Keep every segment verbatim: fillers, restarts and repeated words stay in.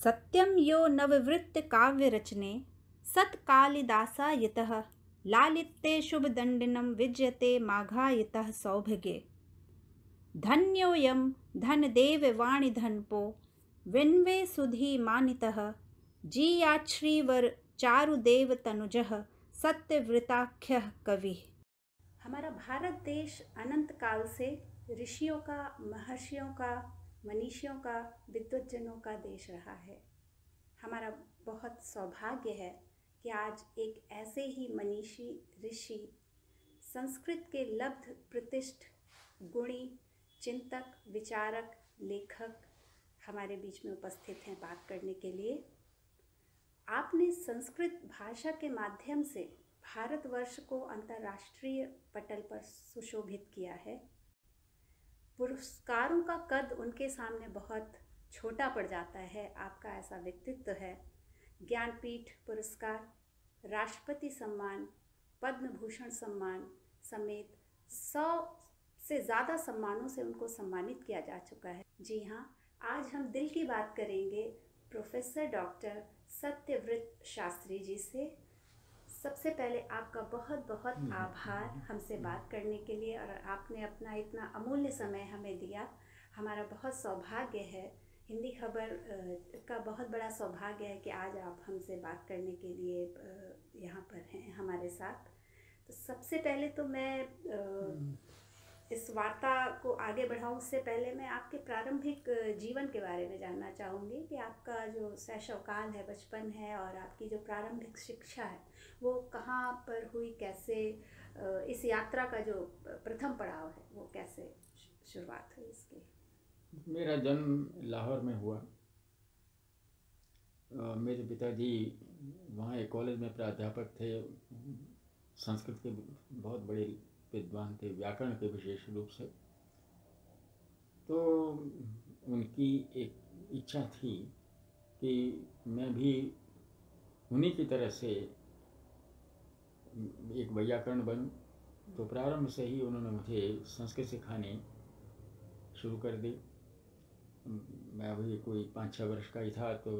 सत्यम यो नववृत्त काव्य रचने सत्कालिदासा यतः लालित्ये शुभ दंडिनम विजयते माघायतः सौभगे धन्योयम धन देव वाणि धनपो विन्वे सुधी मानितः जीयाश्रीवर चारुदेव तनुजः सत्यव्रताख्यः कवि। हमारा भारत देश अनंत काल से ऋषियों का, महर्षियों का, मनीषियों का, विद्वज्जनों का देश रहा है। हमारा बहुत सौभाग्य है कि आज एक ऐसे ही मनीषी, ऋषि, संस्कृत के लब्ध प्रतिष्ठ, गुणी, चिंतक, विचारक, लेखक हमारे बीच में उपस्थित हैं बात करने के लिए। आपने संस्कृत भाषा के माध्यम से भारतवर्ष को अंतर्राष्ट्रीय पटल पर सुशोभित किया है। पुरस्कारों का कद उनके सामने बहुत छोटा पड़ जाता है। आपका ऐसा व्यक्तित्व है। ज्ञानपीठ पुरस्कार, राष्ट्रपति सम्मान, पद्म भूषण सम्मान समेत सौ से ज़्यादा सम्मानों से उनको सम्मानित किया जा चुका है। जी हाँ, आज हम दिल की बात करेंगे प्रोफेसर डॉक्टर सत्यव्रत शास्त्री जी से। सबसे पहले आपका बहुत बहुत आभार हमसे बात करने के लिए, और आपने अपना इतना अमूल्य समय हमें दिया। हमारा बहुत सौभाग्य है, हिंदी खबर का बहुत बड़ा सौभाग्य है कि आज आप हमसे बात करने के लिए यहाँ पर हैं हमारे साथ। तो सबसे पहले तो मैं इस वार्ता को आगे बढ़ाऊं उससे पहले मैं आपके प्रारंभिक जीवन के बारे में जानना चाहूँगी कि आपका जो शैशवकाल है, बचपन है, और आपकी जो प्रारंभिक शिक्षा है वो कहाँ पर हुई, कैसे इस यात्रा का जो प्रथम पड़ाव है वो कैसे शुरुआत हुई इसकी? मेरा जन्म लाहौर में हुआ। मेरे पिताजी वहाँ एक कॉलेज में प्राध्यापक थे, संस्कृत के बहुत बड़े विद्वान थे, व्याकरण के विशेष रूप से। तो उनकी एक इच्छा थी कि मैं भी उन्हीं की तरह से एक व्याकरण बनूं। तो प्रारंभ से ही उन्होंने मुझे संस्कृत सिखानी शुरू कर दी। मैं अभी कोई पाँच छः वर्ष का ही था तो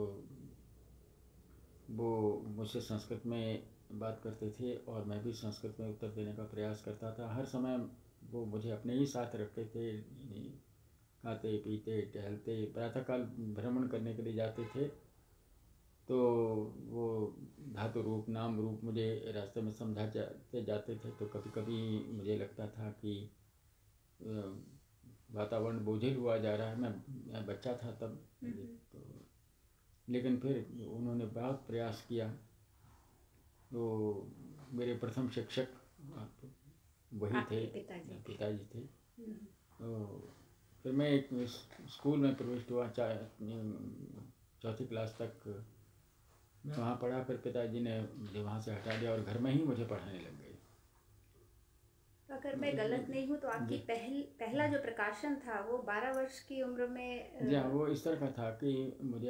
वो मुझसे संस्कृत में बात करते थे और मैं भी संस्कृत में उत्तर देने का प्रयास करता था। हर समय वो मुझे अपने ही साथ रखते थे। खाते पीते टहलते प्रातःकाल भ्रमण करने के लिए जाते थे, तो वो धातु रूप नाम रूप मुझे रास्ते में समझाते जाते थे। तो कभी कभी मुझे लगता था कि वातावरण बोझिल हुआ जा रहा है। मैं मैं बच्चा था तब, तो लेकिन फिर उन्होंने बहुत प्रयास किया। तो मेरे प्रथम शिक्षक वही थे, पिताजी पिताजी थे। तो फिर मैं एक स्कूल में प्रविष्ट हुआ, चौथी क्लास तक मैं वहाँ पढ़ा। फिर पिताजी ने मुझे वहाँ से हटा दिया और घर में ही मुझे पढ़ाने लग गए। अगर मैं गलत नहीं हूँ तो आपकी पहल पहला जो प्रकाशन था वो बारह वर्ष की उम्र में। जी हाँ, वो इस तरह का था कि मुझे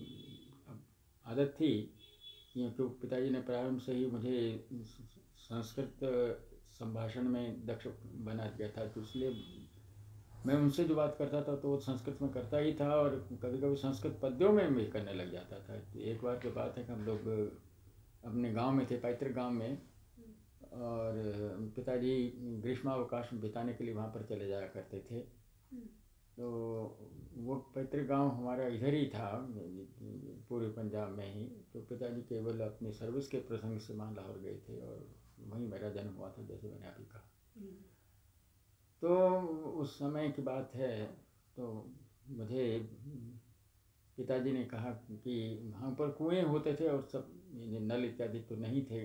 आदत थी, क्योंकि पिताजी ने प्रारंभ से ही मुझे संस्कृत संभाषण में दक्ष बना दिया था। तो इसलिए मैं उनसे जो बात करता था तो वो संस्कृत में करता ही था, और कभी कभी संस्कृत पद्यों में भी करने लग जाता था। एक बार की बात है कि हम लोग अपने गांव में थे, पैतृक गांव में, और पिताजी ग्रीष्मावकाश में बिताने के लिए वहाँ पर चले जाया करते थे। तो वो पैतृक गांव हमारा इधर ही था, पूर्वी पंजाब में ही। तो पिताजी केवल अपनी सर्विस के प्रसंग से वहाँ लाहौर गए थे और वहीं मेरा जन्म हुआ था, जैसे मैंने अभी कहा। तो उस समय की बात है, तो मुझे पिताजी ने कहा कि वहाँ पर कुएँ होते थे और सब नल इत्यादि तो नहीं थे।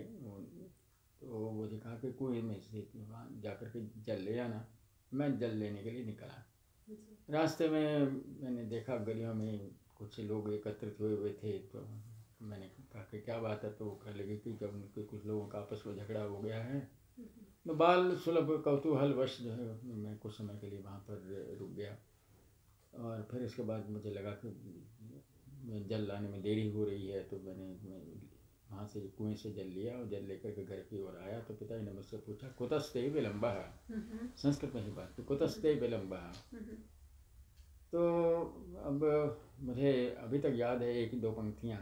तो मुझे कहा कि कुएँ में से वहाँ जाकर के जल ले आना। मैं जल लेने के लिए निकला। रास्ते में मैंने देखा गलियों में कुछ लोग एकत्रित हुए हुए थे। तो मैंने कहा कि क्या बात है? तो कह लगे कि जब उनके कुछ लोगों का आपस में झगड़ा हो गया है। तो बाल सुलभ कौतूहलवश जो है मैं कुछ समय के लिए वहाँ पर रुक गया, और फिर इसके बाद मुझे लगा कि जल लाने में देरी हो रही है। तो मैंने वहाँ से कुएं से जल लिया और जल लेकर के घर की ओर आया। तो पिताजी ने मुझसे पूछा, कुतस्ते विलम्बः, संस्कृत में ही बात की, कुतस्ते विलम्बः। तो अब मुझे अभी तक याद है एक दो पंक्तियाँ।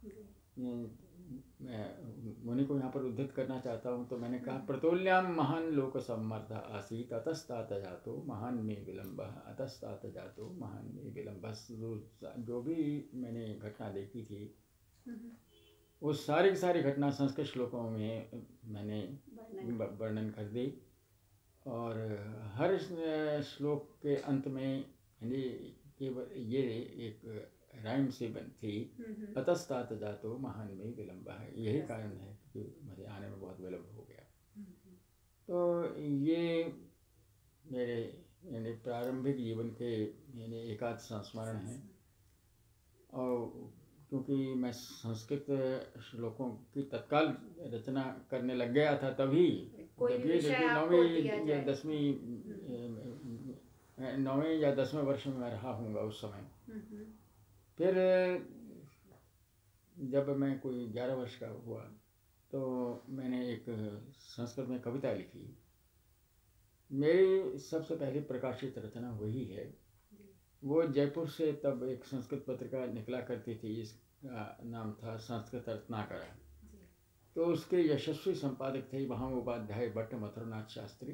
मैं मुनि को यहाँ पर उद्धृत करना चाहता हूँ। तो मैंने कहा, प्रतोल्याम महान लोक सम्मर्थ आसीत अतस्तात जातो महान में विलंब अतस्तात जातो महान में विलंब। जो भी मैंने घटना देखी थी वो सारी की सारी घटना संस्कृत श्लोकों में मैंने वर्णन कर दी। और हर श्लोक के अंत में केवल ये एक राइम से बन थी, अतस्तात जातो महान में विलंब है। यही कारण है कि मुझे आने में बहुत विलंब हो गया। तो ये मेरे यानी प्रारंभिक जीवन के यानी एकाध संस्मरण हैं। और क्योंकि मैं संस्कृत श्लोकों की तत्काल रचना करने लग गया था, तभी जब ये नौवीं या दसवीं नौवीं या दसवें वर्ष में मैं रहा हूँगा उस समय। फिर जब मैं कोई ग्यारह वर्ष का हुआ तो मैंने एक संस्कृत में कविता लिखी। मेरी सबसे पहली प्रकाशित रचना वही है। वो जयपुर से तब एक संस्कृत पत्रिका निकला करती थी, इसका नाम था संस्कृत रत्नाकर। तो उसके यशस्वी संपादक थे वहाँ उपाध्याय भट्ट मथुरनाथ शास्त्री।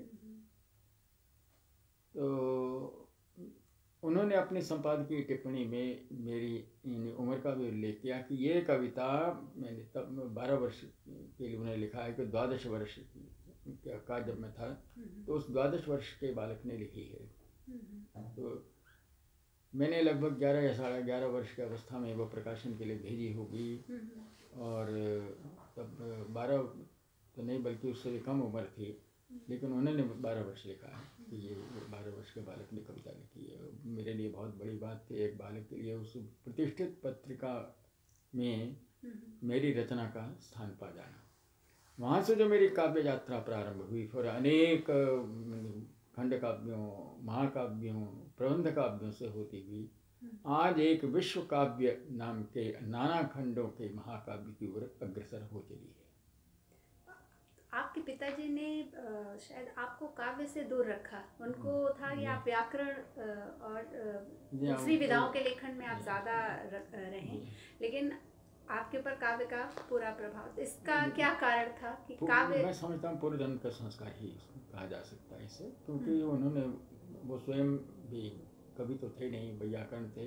तो उन्होंने अपनी संपादकीय टिप्पणी में मेरी उम्र का भी उल्लेख किया कि ये कविता मैंने तब बारह वर्ष के लिए उन्हें लिखा है कि द्वादश वर्ष का जब मैं था तो उस द्वादश वर्ष के बालक ने लिखी है। तो मैंने लगभग ग्यारह या साढ़े ग्यारह वर्ष की अवस्था में वो प्रकाशन के लिए भेजी होगी। और तब बारह तो नहीं बल्कि उससे भी कम उम्र थी, लेकिन उन्होंने बारह वर्ष लिखा है कि ये बारह वर्ष के बालक ने कविता लिखी है। मेरे लिए बहुत बड़ी बात थी एक बालक के लिए उस प्रतिष्ठित पत्रिका में मेरी रचना का स्थान पा जाना। वहाँ से जो मेरी काव्य यात्रा प्रारंभ हुई, फिर अनेक खंड काव्यों, महाकाव्यों, प्रबंध काव्यों से होती हुई आज एक विश्व काव्य नाम के नाना खंडों के महाकाव्य की ओर अग्रसर हो चली है। आपके पिताजी ने शायद आपको काव्य से दूर रखा। उनको था कि आप व्याकरण और दूसरी विधाओं के लेखन में आप ज़्यादा रहें, लेकिन आपके ऊपर काव्य का पूरा प्रभाव। इसका क्या कारण था कि काव्य? मैं समझता हूँ पूर्व जन्म का संस्कार ही कहा जा सकता है इसे, क्योंकि उन्होंने वो स्वयं भी कवि तो थे नहीं, वैयाकरण थे।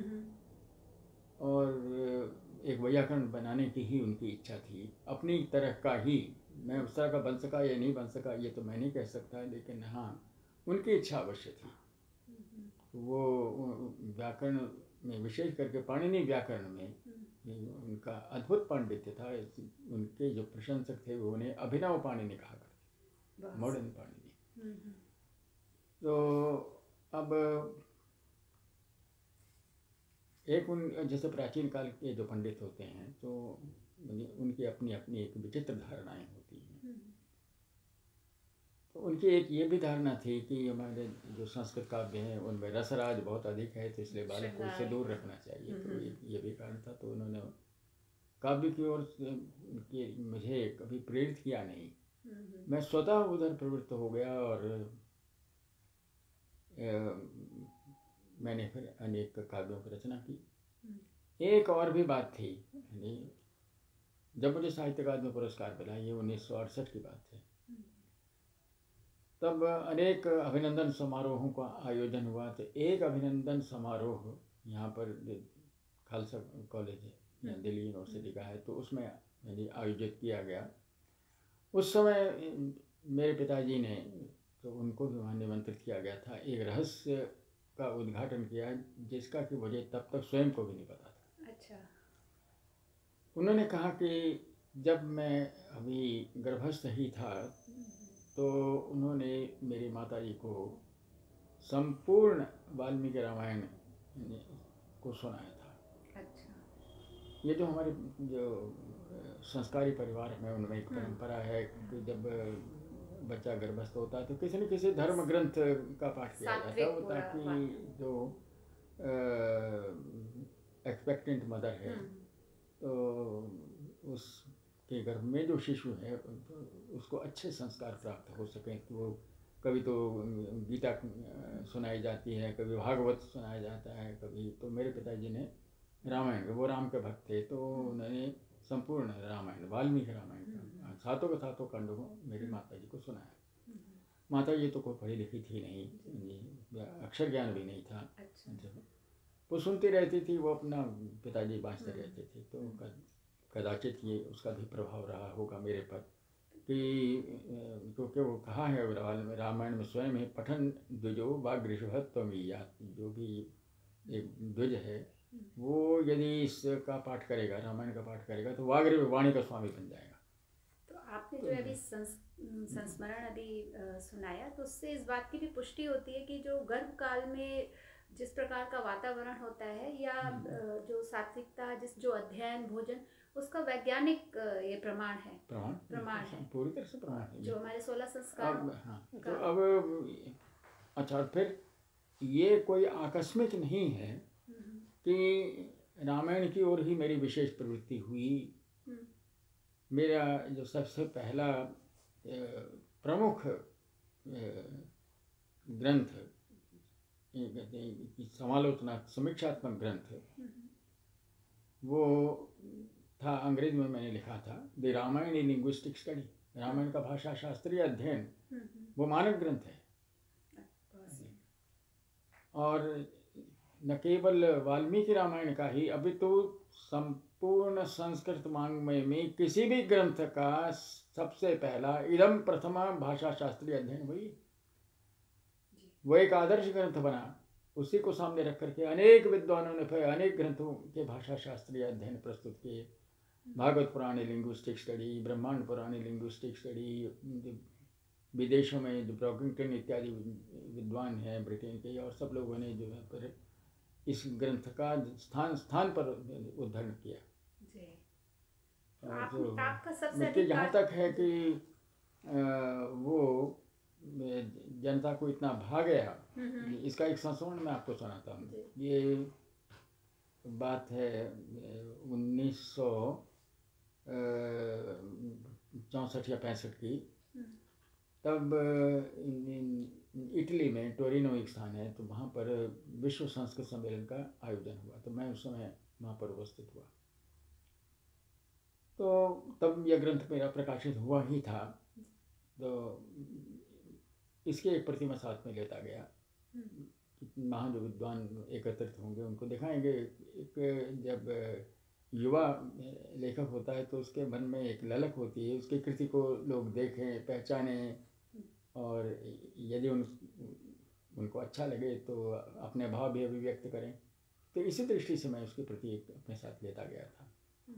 और एक वैयाकरण बनाने की ही उनकी इच्छा थी, अपनी तरह का ही। मैं उस तरह का बन सका या नहीं बन सका ये तो मैं नहीं कह सकता, लेकिन हाँ उनकी इच्छा अवश्य थी। वो व्याकरण में विशेष करके पाणिनि व्याकरण में उनका अद्भुत पांडित्य था। उनके जो प्रशंसक थे वो उन्हें अभिनव पाणिनि कहा करते, मॉडर्न पाणिनि। तो अब एक उन जैसे प्राचीन काल के जो पंडित होते हैं तो उनकी अपनी अपनी एक विचित्र धारणाएं होती हैं। तो उनकी एक ये भी धारणा थी कि हमारे जो संस्कृत काव्य हैं उनमें रसराज बहुत अधिक है, तो इसलिए बालक को उससे दूर रखना चाहिए। तो ये, ये भी कारण था। तो उन्होंने काव्य की ओर मुझे कभी प्रेरित किया नहीं। मैं स्वतः उधर प्रवृत्त हो गया और ए, मैंने फिर अनेक काव्यों की रचना की। एक और भी बात थी, जब मुझे साहित्य अकादमी पुरस्कार मिला, ये उन्नीस सौ अड़सठ की बात है, तब अनेक अभिनंदन समारोहों का आयोजन हुआ। तो एक अभिनंदन समारोह यहाँ पर खालसा कॉलेज है, दिल्ली यूनिवर्सिटी का है, तो उसमें आयोजित किया गया। उस समय मेरे पिताजी ने, तो उनको भी वहाँ निमंत्रित किया गया था। एक रहस्य का उद्घाटन किया जिसका कि मुझे तब तक स्वयं को भी नहीं पता था। अच्छा। उन्होंने कहा कि जब मैं अभी गर्भस्थ ही था तो उन्होंने मेरी माताजी को संपूर्ण वाल्मीकि रामायण को सुनाया था। अच्छा। ये जो हमारे जो संस्कारी परिवार में उनमें एक परंपरा है कि जब बच्चा गर्भस्थ होता है तो किसी न किसी धर्म ग्रंथ का पाठ किया जाता है, ताकि जो एक्सपेक्टेंट मदर है तो उसके गर्भ में जो शिशु है तो उसको अच्छे संस्कार प्राप्त हो सकें, तो वो कभी तो गीता सुनाई जाती है, कभी भागवत सुनाया जाता है, कभी तो मेरे पिताजी ने रामायण, वो राम के भक्त थे तो उन्होंने संपूर्ण रामायण, वाल्मीकि रामायण का सातों के सातों खंडों को मेरी माता जी को सुनाया। माता जी तो कोई पढ़ी लिखी थी नहीं, अक्षर ज्ञान भी नहीं था। अच्छा। वो सुनती रहती थी, वो अपना पिताजी बाँचते रहते थे, तो कदाचित ये उसका भी प्रभाव रहा होगा मेरे पर कि क्योंकि वो कहा है रामायण में स्वयं है, पठन द्विजो वा गृहत्वमीयात्, जो भी एक द्विज है वो यदि इसका पाठ करेगा, रामायण का पाठ करेगा तो वाग्र वाणी का स्वामी बन जाएगा। तो आपने जो अभी संस, संस्मरण अभी सुनाया तो उससे इस बात की भी पुष्टि होती है कि जो गर्भ काल में जिस प्रकार का वातावरण होता है या जो सात्विकता, जिस जो अध्ययन भोजन, उसका वैज्ञानिक ये प्रमाण है। प्रमाण प्रमाण है, पूरी तरह से प्रमाण है जो हमारे सोलह संस्कार। अब हाँ, तो अब अच्छा, फिर ये कोई आकस्मिक नहीं है कि रामायण की ओर ही मेरी विशेष प्रवृत्ति हुई। मेरा जो सबसे पहला प्रमुख ग्रंथ, समालोचना समीक्षात्मक ग्रंथ, वो था, अंग्रेजी में मैंने लिखा था, the Ramayana in linguistic study, Ramayana का भाषा शास्त्रीय अध्ययन, वो मानक ग्रंथ है। और न केवल वाल्मीकि रामायण का ही, अभी तो संपूर्ण संस्कृत वाङ्मय में किसी भी ग्रंथ का सबसे पहला इदम प्रथम भाषा शास्त्रीय अध्ययन हुई, वो एक आदर्श ग्रंथ बना। उसी को सामने रख करके अनेक विद्वानों ने फिर अनेक ग्रंथों के भाषा शास्त्रीय अध्ययन प्रस्तुत किए। भागवत पुराण लिंग्विस्टिक स्टडी, ब्रह्मांड पुराण लिंग्विस्टिक स्टडी, विदेशों में जो ब्रॉकिंगटन इत्यादि विद्वान हैं ब्रिटेन के, और सब लोगों ने जो है पर इस ग्रंथ का स्थान स्थान पर उद्धरण किया। जी। और आप, जो आपका सबसे अधिक जहाँ तक है कि आ, वो जनता को इतना भा गया, इसका एक संस्मरण मैं आपको सुनाता हूँ। ये बात है उन्नीस सौ चौंसठ या पैंसठ की। तब इटली में टोरिनो एक स्थान है, तो वहाँ पर विश्व संस्कृत सम्मेलन का आयोजन हुआ, तो मैं उस समय वहाँ पर उपस्थित हुआ। तो तब यह ग्रंथ मेरा प्रकाशित हुआ ही था, तो इसकी एक प्रतिमा साथ में लेता गया। वहाँ जो विद्वान एकत्रित होंगे उनको दिखाएंगे। एक जब युवा लेखक होता है तो उसके मन में एक ललक होती है, उसकी कृति को लोग देखें, पहचानें, और यदि उन उनको अच्छा लगे तो अपने भाव भी अभिव्यक्त करें। तो इसी दृष्टि से मैं उसके प्रति एक अपने साथ लेता गया था।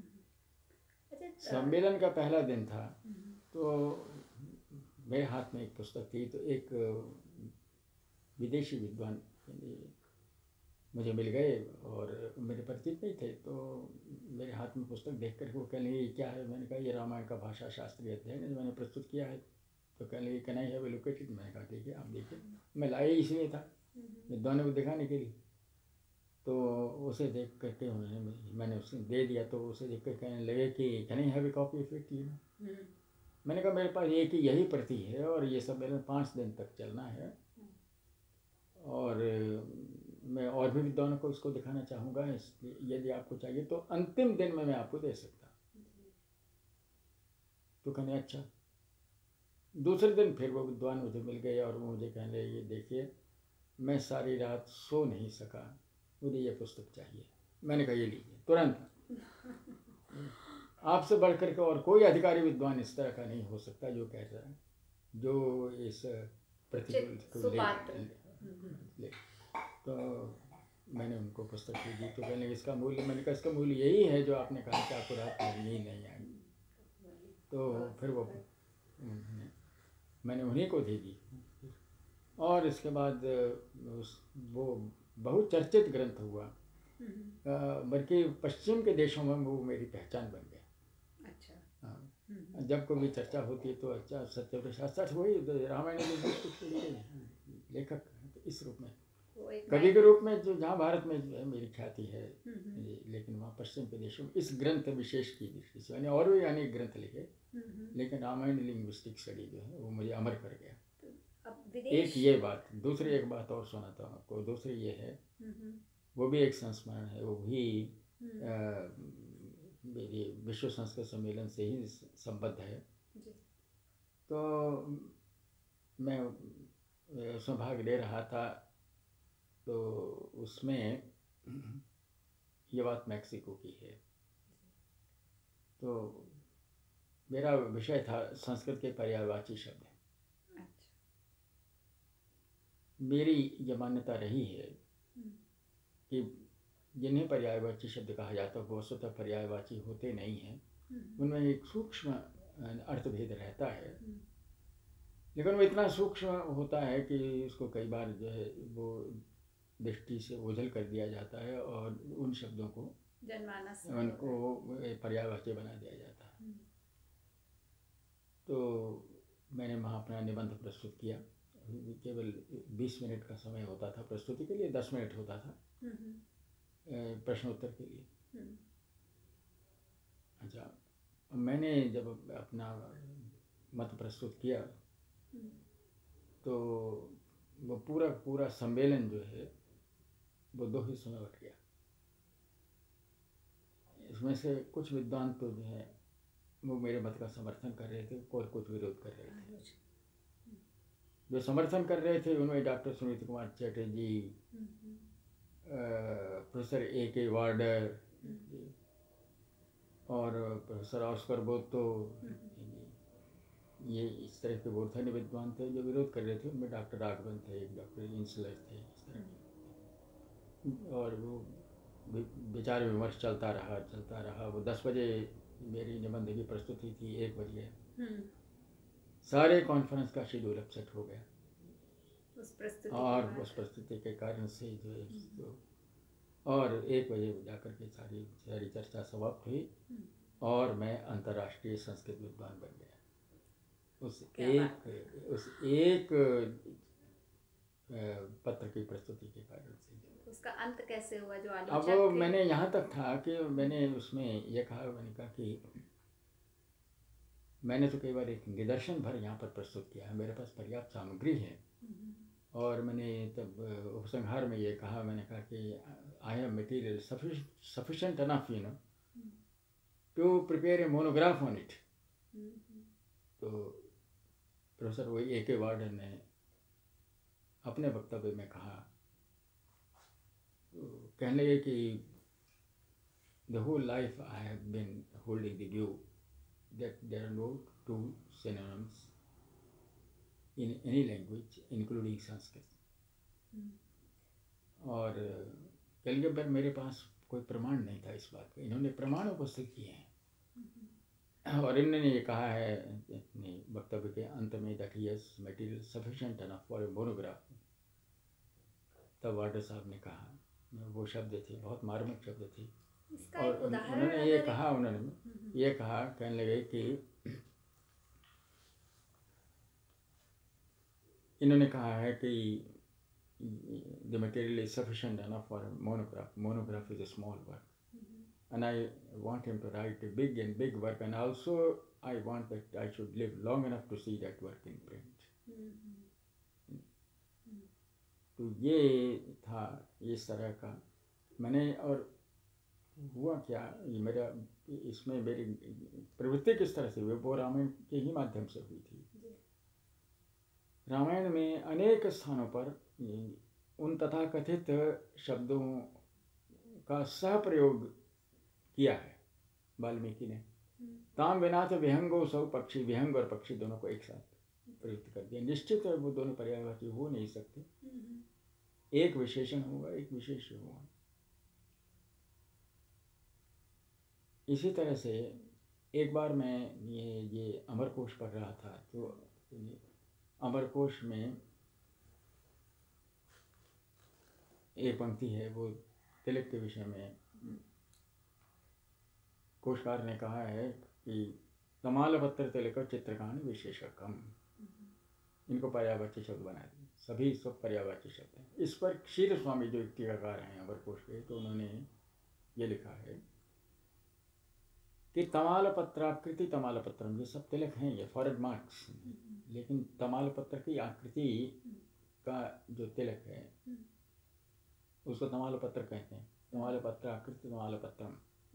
सम्मेलन का पहला दिन था, तो मेरे हाथ में एक पुस्तक थी, तो एक विदेशी विद्वान मुझे मिल गए और मेरे परिचित नहीं थे, तो मेरे हाथ में पुस्तक देख कर वो कहने लगे क्या है। मैंने कहा ये रामायण का भाषा शास्त्रीय अध्ययन है जो मैंने प्रस्तुत किया है। तो कहने लगे can I have a look at it. मैंने कहा देखिए, आप देखिए। मैं लाया इसलिए था विद्वानों को दिखाने के लिए। तो उसे देख करके उन्होंने मैंने उसे दे दिया, तो उसे देख कर कहने लगे कि can I have a copy of it. मैंने कहा मेरे पास एक ही यही प्रति है और ये सम्मेलन पाँच दिन तक चलना है, और मैं और भी विद्वानों को इसको दिखाना चाहूँगा, इसलिए यदि आपको चाहिए तो अंतिम दिन में मैं आपको दे सकता। तो कहने अच्छा। दूसरे दिन फिर वो विद्वान मुझे मिल गए और वो मुझे कहने लगे देखिए मैं सारी रात सो नहीं सका, मुझे ये पुस्तक चाहिए। मैंने कहा ये लीजिए तुरंत। आपसे बढ़ कर के और कोई अधिकारी विद्वान इस तरह का नहीं हो सकता जो कह रहा है, जो इस प्रतिकूल को ले, ले। तो मैंने उनको पुस्तक दी, तो कहने इसका मूल्य, मैंने कहा इसका मूल्य यही है जो आपने कहा कि आपको रात में नींद नहीं आई। तो फिर वो मैंने उन्हीं को दे दी, और इसके बाद उस वो बहुत चर्चित ग्रंथ हुआ, बल्कि पश्चिम के देशों में वो मेरी पहचान बन गया। अच्छा। हाँ, जब कोई चर्चा होती है तो अच्छा सत्य शास्त्र वही रामायण लेखक इस रूप में, कवि के रूप में, जो जहाँ भारत में मेरी ख्याति है, लेकिन वहाँ पश्चिम के देशों में इस ग्रंथ विशेष की दृष्टि से, यानी और भी अनेक ग्रंथ लिखे, लेकिन रामायण लिंग्विस्टिक स्टडी जो है वो मुझे अमर कर गया। अब एक विदेश ये बात, दूसरी एक बात और सुनाता हूँ आपको। दूसरी ये है, वो भी एक संस्मरण है, वो भी अ, मेरी विश्व संस्कृत सम्मेलन से ही संबद्ध है। जी। तो मैं उसमें भाग ले रहा था, तो उसमें ये बात मैक्सिको की है। तो मेरा विषय था संस्कृत के पर्यायवाची शब्द। अच्छा। मेरी ये मान्यता रही है कि जिन्हें पर्यायवाची शब्द कहा जाता है वो वस्तुतः पर्यायवाची होते नहीं हैं, उनमें एक सूक्ष्म अर्थभेद रहता है, लेकिन वो इतना सूक्ष्म होता है कि उसको कई बार जो है वो दृष्टि से ओझल कर दिया जाता है और उन शब्दों को जनमानस उनको पर्यायवाची बना दिया जाता है। तो मैंने वहाँ अपना निबंध प्रस्तुत किया। केवल बीस मिनट का समय होता था प्रस्तुति के लिए, दस मिनट होता था प्रश्नोत्तर के लिए। अच्छा, मैंने जब अपना मत प्रस्तुत किया तो वो पूरा पूरा सम्मेलन जो है वो दो हिस्सों में बट गया। इसमें से कुछ विद्वान तो जो है वो मेरे मत का समर्थन कर रहे थे और कुछ विरोध कर रहे थे। जो समर्थन कर रहे थे उनमें doctor Suniti Kumar Chatterji, professor A K Warder और प्रोफेसर ऑस्कर बोतो, ये इस तरह के बहुत सारे विद्वान थे जो विरोध कर रहे थे। उनमें डॉक्टर राघवन थे, एक डॉक्टर इंसलर थे, इस तरह के। और वो विचार विमर्श चलता रहा चलता रहा वो दस बजे मेरी निबंध की प्रस्तुति थी, एक बजे सारे कॉन्फ्रेंस का शेड्यूल अपसेट हो गया उस प्रस्तुति और उस प्रस्तुति के कारण से जो है तो, और एक बजे जाकर के सारी सारी चर्चा समाप्त हुई और मैं अंतर्राष्ट्रीय संस्कृत विद्वान बन गया उस एक उस एक पत्र की प्रस्तुति के कारण से। उसका अंत कैसे हुआ जो आलोचक? अब मैंने यहाँ तक था कि मैंने उसमें ये कहा, मैंने कहा कि मैंने तो कई बार एक निदर्शन भर यहाँ पर प्रस्तुत किया है, मेरे पास पर्याप्त सामग्री है। और मैंने तब उपसंहार में ये कहा, मैंने कहा कि I have material sufficient enough you know to prepare a monograph on it. तो प्रोफेसर वही ए के वार्डन ने अपने वक्तव्य में कहा, तो कहने लगे कि the whole life I have been holding the view that there are no two synonyms in any language including Sanskrit. और कल पर मेरे पास कोई प्रमाण नहीं था इस बात का, इन्होंने प्रमाण उपस्थित किए हैं और इन्होंने ये कहा है अपने वक्तव्य के अंत में that he has material sufficient enough for a monograph। तब वार्डर साहब ने कहा, वो शब्द थे बहुत मार्मिक शब्द थे, और उन्होंने ये कहा उन्होंने ये कहा कहने लगे कि इन्होंने कहा है कि the material is sufficient enough for a monograph. Monograph is a small work, and I want him to write a big and big work, and also I want that I should live long enough to see that work in print. तो ये था इस तरह का मैंने। और हुआ क्या, ये मेरा इसमें मेरी प्रवृत्ति किस तरह से हुई, वो रामायण के ही माध्यम से हुई थी। रामायण में अनेक स्थानों पर उन तथाकथित शब्दों का सह प्रयोग किया है वाल्मीकि ने। ताम विनाथ विहंगो सौ पक्षी, विहंग और पक्षी दोनों को एक साथ प्रयुक्त कर दिया। निश्चित है वो दोनों पर्यायवाची हो नहीं सकते, एक विशेषण होगा एक विशेष होगा। इसी तरह से एक बार मैं ये ये अमरकोश पढ़ रहा था, तो अमरकोश में एक पंक्ति है, वो तिलक के विषय में कोशकार ने कहा है कि कमालपत्र तिलक चित्रकान विशेषकम, इनको पर्यायवाची शब्द बना दिए, सभी सब पर्यायवाची शब्द हैं। इस पर क्षीर स्वामी जो टीकाकार हैं अमरकोश के, तो उन्होंने ये लिखा है कि तमालपत्राकृति तमालपत्रम, ये सब तिलक हैं, ये फॉरेड मार्क्स, लेकिन तमालपत्र की आकृति का जो तिलक है उसको तमालपत्र कहते हैं। तमालपत्राकृति तमालपत्रम,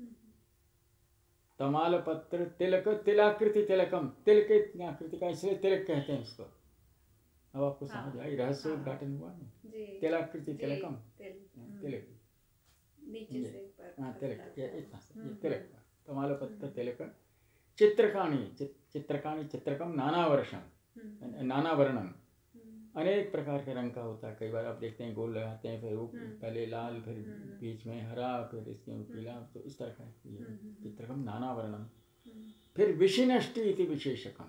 तमालपत्र तिलक तिलाकृति तिलकम, तिल के आकृति का इसलिए तिलक कहते हैं उसको। अब आपको हाँ, समझ आई, रहस्य हाँ, उद्घाटन हुआ ना। तिलाकृति तिलकम, तिलक नीचे से ऊपर, हाँ तिलक, ये इतना से ये तिलक, तमालपत्र तिलक। चित्रकाणी चित्रकाणी चित्रकम नाना वर्षम, नाना वर्णम, अनेक प्रकार के रंग का होता है। कई बार आप देखते हैं गोल लगाते हैं, फिर वो पहले लाल, फिर बीच में हरा, फिर इसके पीला, तो इस तरह का चित्रकम नाना वर्णम। फिर विशिनष्टि इति विशेषकम,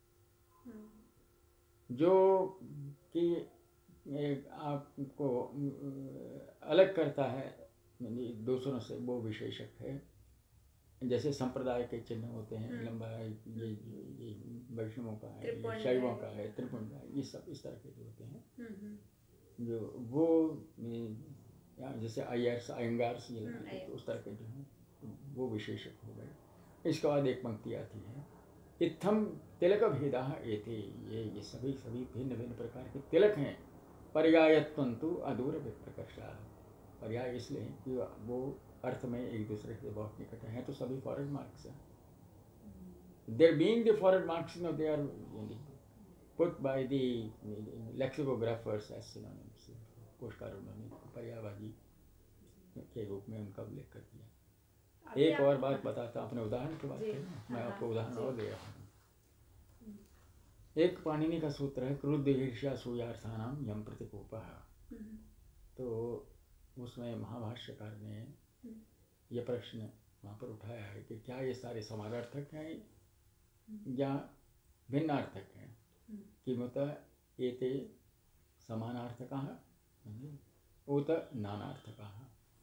जो कि आपको अलग करता है दूसरों से, वो विशेषक है। जैसे संप्रदाय के चिन्ह होते हैं, लंबा है, ये ये वैष्णवों का है, ये शैवों का है, त्रिपुण का है, ये सब इस तरह के जो होते हैं, जो वो जैसे अयर्स अयंगार्स, ये तो उस तरह के जो हैं वो विशेषक हो गए। इसके बाद एक पंक्ति आती है, इत्थम तिलक भेदा एते, ये ये सभी सभी भिन्न भिन्न प्रकार के तिलक हैं। पर्यायत्वंतु अदूर विप्रकर्षा, पर्याय इसलिए कि वो अर्थ में एक दूसरे से बहुत निकट हैं, तो सभी फॉरेन मार्क्स हैं। There being the foreign marks, no they are put by the lexicographers as synonyms. कोशकारों ने पर्यायवादी के रूप में उनका उल्लेख कर दिया। एक और बात बताता हूँ, अपने उदाहरण की बात करें, मैं आपको उदाहरण और दे रहा हूँ। एक पाणिनि का सूत्र है, क्रुद्ध ईर्ष्या सूयार्थानाम यम प्रतिकोपः। तो उसमें महाभाष्यकार ने यह प्रश्न वहाँ पर उठाया है कि क्या ये सारे समानार्थक हैं या भिन्नार्थक हैं, कि मतलब एते समानार्थकाः उत नानार्थकाः।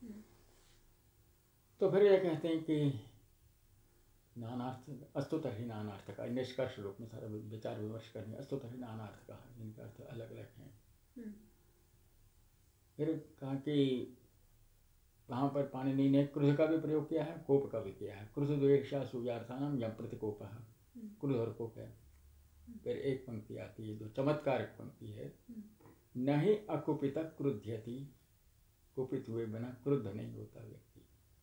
तो फिर ये कहते हैं कि नानार्थ अस्तु तर्हि नानार्थकाः, निष्कर्ष रूप में सारा विचार विमर्श करने, अस्तु तर्हि नानार्थकाः, इनका अर्थ अलग अलग हैं। फिर कहा कि वहाँ पर पाणिनि ने क्रुद्ध का भी प्रयोग किया है, कोप का भी किया है। क्रुद्ध द्वेषा सूयार्थानम यम प्रतिकोपः, क्रुद्ध और कोप है। फिर एक पंक्ति आती है जो चमत्कारक पंक्ति है, न ही अकुपित क्रुध्यति, कुपित हुए बिना क्रुद्ध नहीं होता व्यक्ति।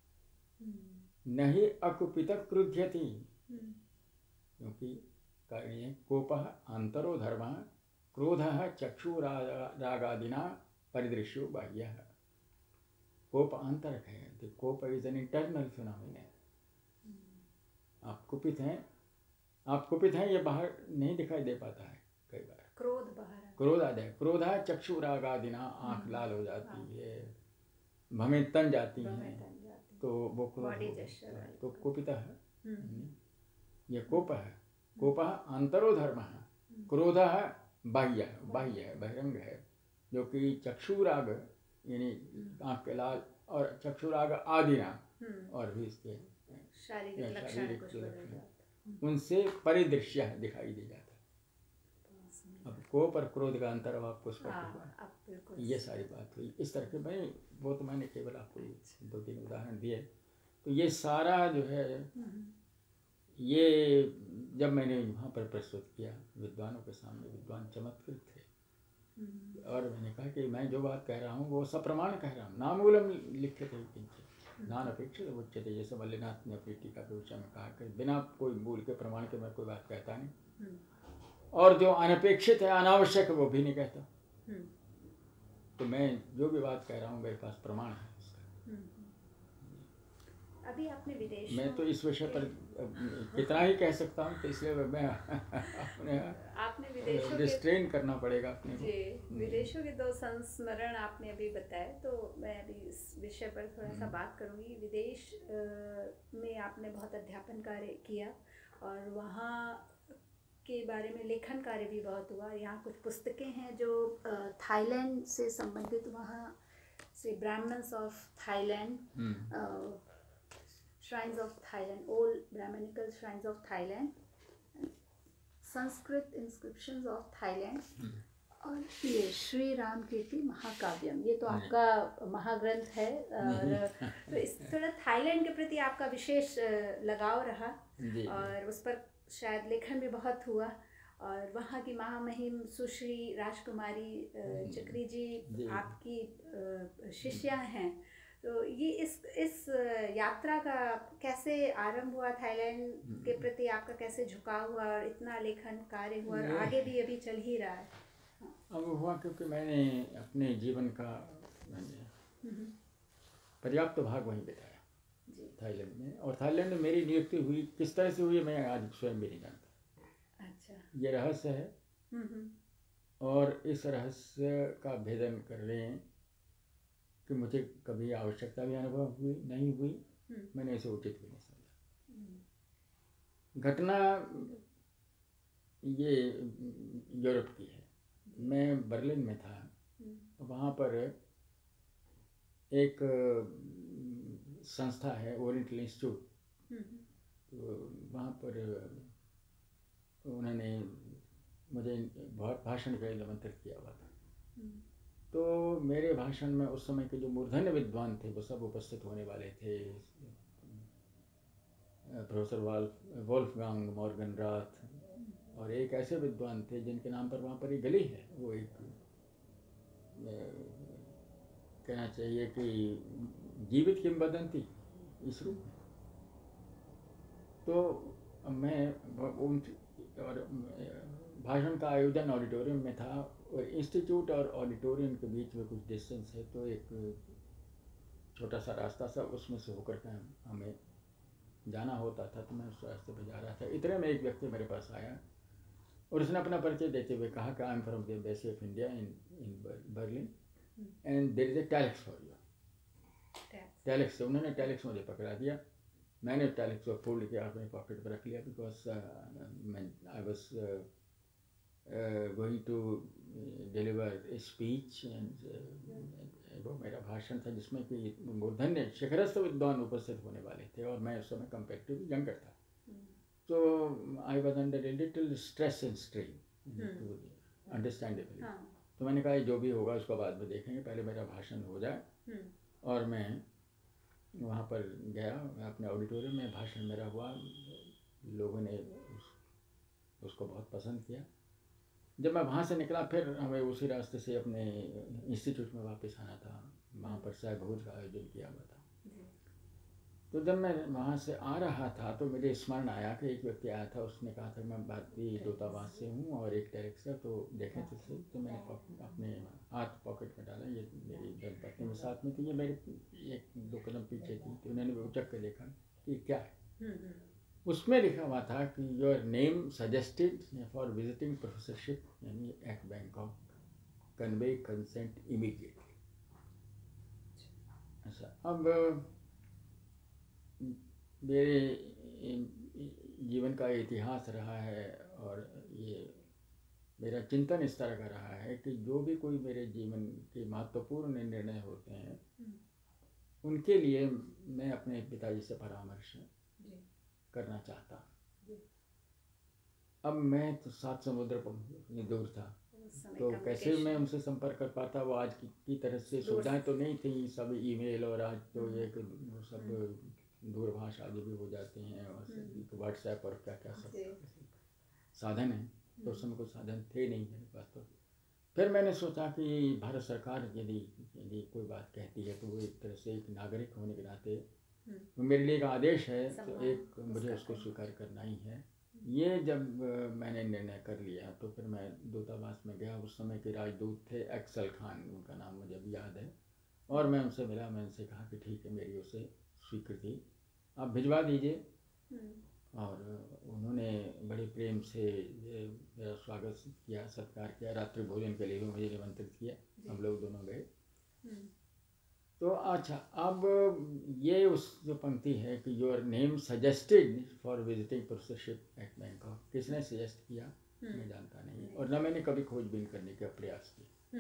न ही अकुपित क्रुध्यति, क्योंकि कार्य कोपः अंतरो धर्मः, क्रोधः चक्षुरागादिना परिदृश्यो बाह्यः। कोप आंतरिक है, तो कोप इज एन इंटरनल फिनोमेना। आप कुपित हैं, आप कुपित हैं, ये बाहर नहीं दिखाई दे पाता है। कई बार क्रोध बाहर, क्रोध आ जाए, क्रोध है चक्षुरागादिना, आंख लाल हो जाती है, भवें तन जाती हैं, तो वो क्रोध, तो कुपित है, ये कोप है। कोप अंतरो धर्म है, क्रोध है बाह्य, बाह्य है, बहिरंग है, जो कि चक्षुराग यानी आँख के लाल और चक्षुराग आदिना, और भी इसके शारीरिक लक्षण, उनसे परिदृश्य दिखाई दे जाता है। अब कोप और क्रोध का अंतर अब आपको स्पष्ट हुआ, ये सारी बात हुई। इस तरह के भाई, वो तो मैंने केवल आपको दो तीन उदाहरण दिए। तो ये सारा जो है, ये जब मैंने वहाँ पर प्रस्तुत किया विद्वानों के सामने, विद्वान चमत्कृत थे, और मैंने कहा कि मैं जो बात कह रहा हूँ वो सप्रमाण कह रहा हूँ, नामूलम लिखे थे किंचित नान अपेक्षित उच्यते, जैसे मल्लिनाथ ने अपनी टीका के विषय में कहा कि बिना कोई मूल के प्रमाण के मैं कोई बात कहता नहीं, और जो अनपेक्षित है अनावश्यक है वो भी नहीं कहता। तो मैं जो भी बात कह रहा हूँ मेरे पास प्रमाण है उसका। अभी आपने विदेश, मैं तो इस विषय पर कितना ही कह सकता हूँ, तो इसलिए मैं अपने आपने विदेशों रिस्ट्रेन करना पड़ेगा अपने जी, विदेशों के दो संस्मरण आपने अभी बताए, तो मैं अभी इस विषय पर थोड़ा सा बात करूँगी। विदेश में आपने बहुत अध्यापन कार्य किया और वहाँ के बारे में लेखन कार्य भी बहुत हुआ। यहाँ कुछ पुस्तकें हैं जो थाईलैंड से संबंधित, वहाँ से Brahmans of Thailand, shrines of Thailand, old Brahmanical shrines of Thailand, Sanskrit inscriptions of Thailand, और ये श्री राम कीर्ति महाकाव्यम, ये तो आपका महाग्रंथ है, और तो इस थोड़ा थाईलैंड के प्रति आपका विशेष लगाव रहा और उस पर शायद लेखन भी बहुत हुआ, और वहाँ की महामहिम सुश्री राजकुमारी चक्री जी आपकी शिष्या हैं। तो ये इस इस यात्रा का कैसे आरंभ हुआ, थाईलैंड के प्रति आपका कैसे झुकाव हुआ और इतना लेखन कार्य हुआ और आगे भी अभी चल ही रहा है? अब हुआ क्योंकि मैंने अपने जीवन का पर्याप्त भाग वहीं बिताया थाईलैंड में, और थाईलैंड में मेरी नियुक्ति हुई किस तरह से हुई मैं आज स्वयं भी नहीं जानता। अच्छा, ये रहस्य है, और इस रहस्य का भेदन कर रहे हैं कि मुझे कभी आवश्यकता भी अनुभव हुई नहीं हुई, मैंने इसे उचित भी नहीं समझा। घटना ये यूरोप की है। मैं बर्लिन में था, वहाँ पर एक संस्था है ओरिएंटल इंस्टीट्यूट, तो वहाँ पर उन्होंने मुझे बहुत भाषण के लिए आमंत्रित किया हुआ था। तो मेरे भाषण में उस समय के जो मूर्धन्य विद्वान थे वो सब उपस्थित होने वाले थे। प्रोफेसर वॉल्फ वोल्फगांग मॉर्गन राथ, और एक ऐसे विद्वान थे जिनके नाम पर वहाँ पर एक गली है, वो एक कहना चाहिए कि जीवित किंवदंती इस रूप में। तो मैं उन और भाषण का आयोजन ऑडिटोरियम में था, और इंस्टीट्यूट और ऑडिटोरियम के बीच में कुछ डिस्टेंस है, तो एक छोटा सा रास्ता सा उसमें से होकर के हमें जाना होता था। तो मैं उस रास्ते पे जा रहा था, इतने में एक व्यक्ति मेरे पास आया और उसने अपना परिचय देते हुए कहा कि I am from the embassy of India in in Berlin and there is a telex for you. Telex, उन्होंने टैलेक्स मुझे पकड़ा दिया, मैंने टैलेक्स को फोल्ड किया, अपने पॉकेट पर रख लिया, because I was going to deliver a speech, and वो मेरा भाषण था जिसमें कि मूर्धन्य शिखरस्थ विद्वान उपस्थित होने वाले थे, और मैं उस समय कंपैरेटिवली यंगर था। So I was under a little stress and strain, understandably. तो मैंने कहा जो भी होगा उसको बाद में देखेंगे, पहले मेरा भाषण हो जाए। और मैं वहाँ पर गया, अपने ऑडिटोरियम में भाषण मेरा हुआ, लोगों ने उस, उसको बहुत पसंद किया। जब मैं वहाँ से निकला, फिर हमें उसी रास्ते से अपने इंस्टीट्यूट में वापस आना था, वहाँ पर शायद भोज का आयोजन किया हुआ था। तो जब मैं वहाँ से आ रहा था तो मुझे स्मरण आया कि एक व्यक्ति आया था, उसने कहा था मैं भारतीय दूतावास से हूँ और एक टैलेक्स से, तो देखें तो सही। तो मैंने अपने हाथ पॉकेट में डाला, ये मेरी धर्मपत्नी में साथ में थी, ये मेरे एक दो कदम पीछे थी, तो उन्होंने उचक कर देखा कि क्या है। उसमें लिखा हुआ था कि your name suggested for visiting professorship यानी at Bangkok, convey consent immediately. अच्छा, अब मेरे जीवन का इतिहास रहा है, और ये मेरा चिंतन इस तरह का रहा है कि जो भी कोई मेरे जीवन के महत्वपूर्ण निर्णय होते हैं उनके लिए मैं अपने पिताजी से परामर्श करना चाहता। अब मैं तो सात समुद्र पर दूर था, तो कैसे मैं उनसे संपर्क कर पाता। वो आज की, की तरह से सुविधाएं तो नहीं थी, सब ईमेल, और आज तो ये सब दूरभाष आदि भी हो जाते हैं, और व्हाट्सएप और क्या क्या सब साधन हैं, तो उस समय कोई साधन थे नहीं मेरे पास। तो फिर मैंने सोचा कि भारत सरकार यदि यदि कोई बात कहती है तो वो एक तरह से एक नागरिक होने के नाते मेरे लिए एक आदेश है, तो एक मुझे उसको स्वीकार करना ही है। ये जब मैंने निर्णय कर लिया तो फिर मैं दूतावास में गया। उस समय के राजदूत थे एक्सल खान, उनका नाम मुझे अभी याद है, और मैं उनसे मिला। मैं उनसे कहा कि ठीक है, मेरी ओर से स्वीकृति आप भिजवा दीजिए। और उन्होंने बड़े प्रेम से मेरा स्वागत किया, सत्कार किया, रात्रि भोजन के लिए भी मुझे निमंत्रित किया, हम लोग दोनों गए। तो अच्छा, अब ये उस जो पंक्ति है कि your name suggested for visiting professorship at Bangkok, किसने सजेस्ट किया मैं जानता नहीं, और न मैंने कभी खोजबीन करने का प्रयास किया।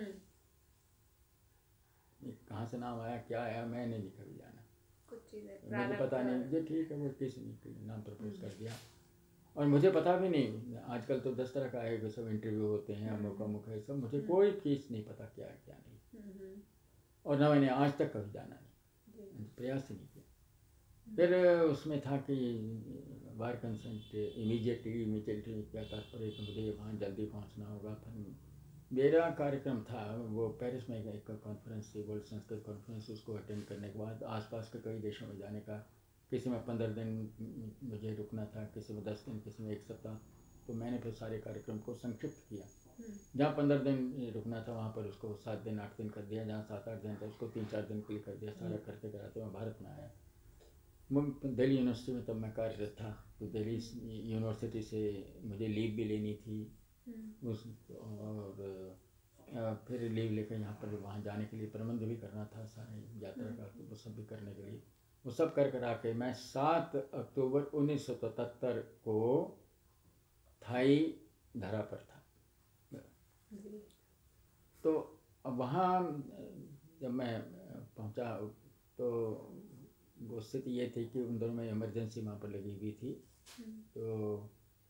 कहाँ से नाम आया, क्या आया, मैंने नहीं कभी जाना, मुझे पता नहीं। ये ठीक है, वो किसी ने नाम प्रपोज कर दिया, और मुझे पता भी नहीं, आजकल तो दस तरह का है कि सब इंटरव्यू होते हैं, अमुक अमुक है सब, मुझे कोई चीज़ नहीं पता क्या है क्या नहीं, और ना मैंने आज तक कभी जाना नहीं, प्रयास ही नहीं किया। फिर उसमें था कि बार कंसेंट इमीडिएटली इमीडिएटली क्या तात्पर्य कि मुझे वहाँ जल्दी पहुँचना होगा। फिर मेरा कार्यक्रम था वो पेरिस में एक कॉन्फ्रेंस थी, वर्ल्ड संस्कृत कॉन्फ्रेंस, उसको अटेंड करने के बाद आसपास के कई देशों में जाने का, किसी में पंद्रह दिन मुझे रुकना था, किसी में दस दिन, किसी में एक सप्ताह। तो मैंने फिर सारे कार्यक्रम को संक्षिप्त किया। जहाँ पंद्रह दिन रुकना था वहाँ पर उसको सात दिन आठ दिन कर दिया, जहाँ सात आठ दिन था उसको तीन चार दिन के लिए कर दिया। सारा करते कराते मैं भारत में आया। दिल्ली यूनिवर्सिटी में तब मैं कार्यरत था, तो दिल्ली यूनिवर्सिटी से मुझे लीव भी लेनी थी उस, और फिर लीव लेकर यहाँ पर वहाँ जाने के लिए प्रबंध भी करना था सारे यात्रा का, तो वो सब भी करने के लिए वो सब कर कर आके मैं सात अक्टूबर उन्नीस सौ सतहत्तर को थाई धरा पर था। तो वहाँ जब मैं पहुँचा तो वो स्थिति ये थी कि उन दोनों में इमरजेंसी वहाँ पर लगी हुई थी, तो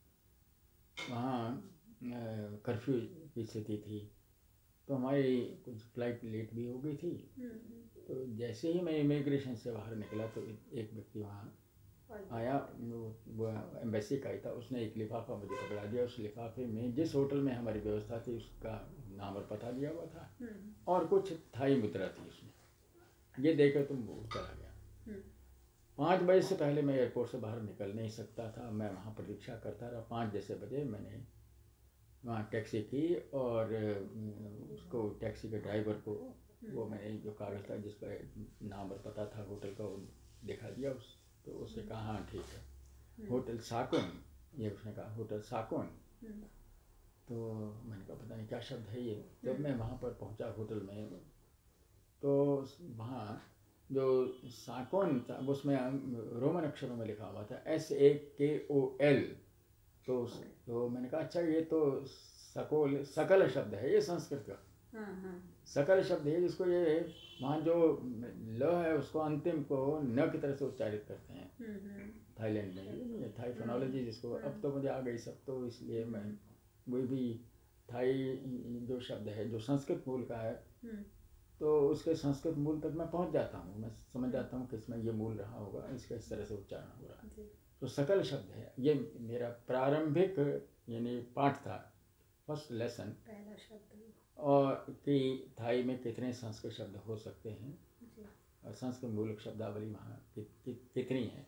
वहाँ कर्फ्यू की स्थिति थी, तो हमारी कुछ फ्लाइट लेट भी हो गई थी। तो जैसे ही मैं इमिग्रेशन से बाहर निकला तो एक व्यक्ति वहाँ आया, वो एम्बेसी का ही था, उसने एक लिफाफा मुझे पकड़ा दिया। उस लिफाफे में जिस होटल में हमारी व्यवस्था थी उसका नाम और पता दिया हुआ था, और कुछ थाई मुद्रा थी उसमें। ये देखकर तुम वो चला गया। पाँच बजे से पहले मैं एयरपोर्ट से बाहर निकल नहीं सकता था, मैं वहाँ प्रतीक्षा करता रहा। पाँच जैसे बजे मैंने वहाँ टैक्सी की, और उसको टैक्सी के ड्राइवर को वो मैंने जो कागज़ था जिस पर नाम और पता था होटल का वो दिखा दिया। उस तो उसने कहा हाँ ठीक है, होटल साकोन, ये उसने कहा होटल साकोन। तो मैंने कहा पता नहीं क्या शब्द है ये। जब मैं वहाँ पर पहुँचा होटल में, तो वहाँ जो साकोन था उसमें रोमन अक्षरों में लिखा हुआ था एस ए के ओ एल। तो तो मैंने कहा अच्छा ये तो सकोल सकल शब्द है, ये संस्कृत का सकल शब्द है, जिसको ये वहाँ जो ल है उसको अंतिम को न की तरह से उच्चारित करते हैं थाईलैंड में, थाई फोनोलॉजी जिसको। अब तो मुझे आ गई सब, तो इसलिए मैं वही भी थाई जो शब्द है जो संस्कृत मूल का है, तो उसके संस्कृत मूल तक मैं पहुँच जाता हूँ, मैं समझ जाता हूँ कि इसमें ये मूल रहा होगा, इसका इस तरह से उच्चारण हो रहा है। तो सकल शब्द है, ये मेरा प्रारंभिक यानी पाठ था, फर्स्ट लेसन, पहला शब्द, और कि थाई में कितने संस्कृत शब्द हो सकते हैं और संस्कृत मूलक शब्दावली वहाँ कि, कि, कितनी है।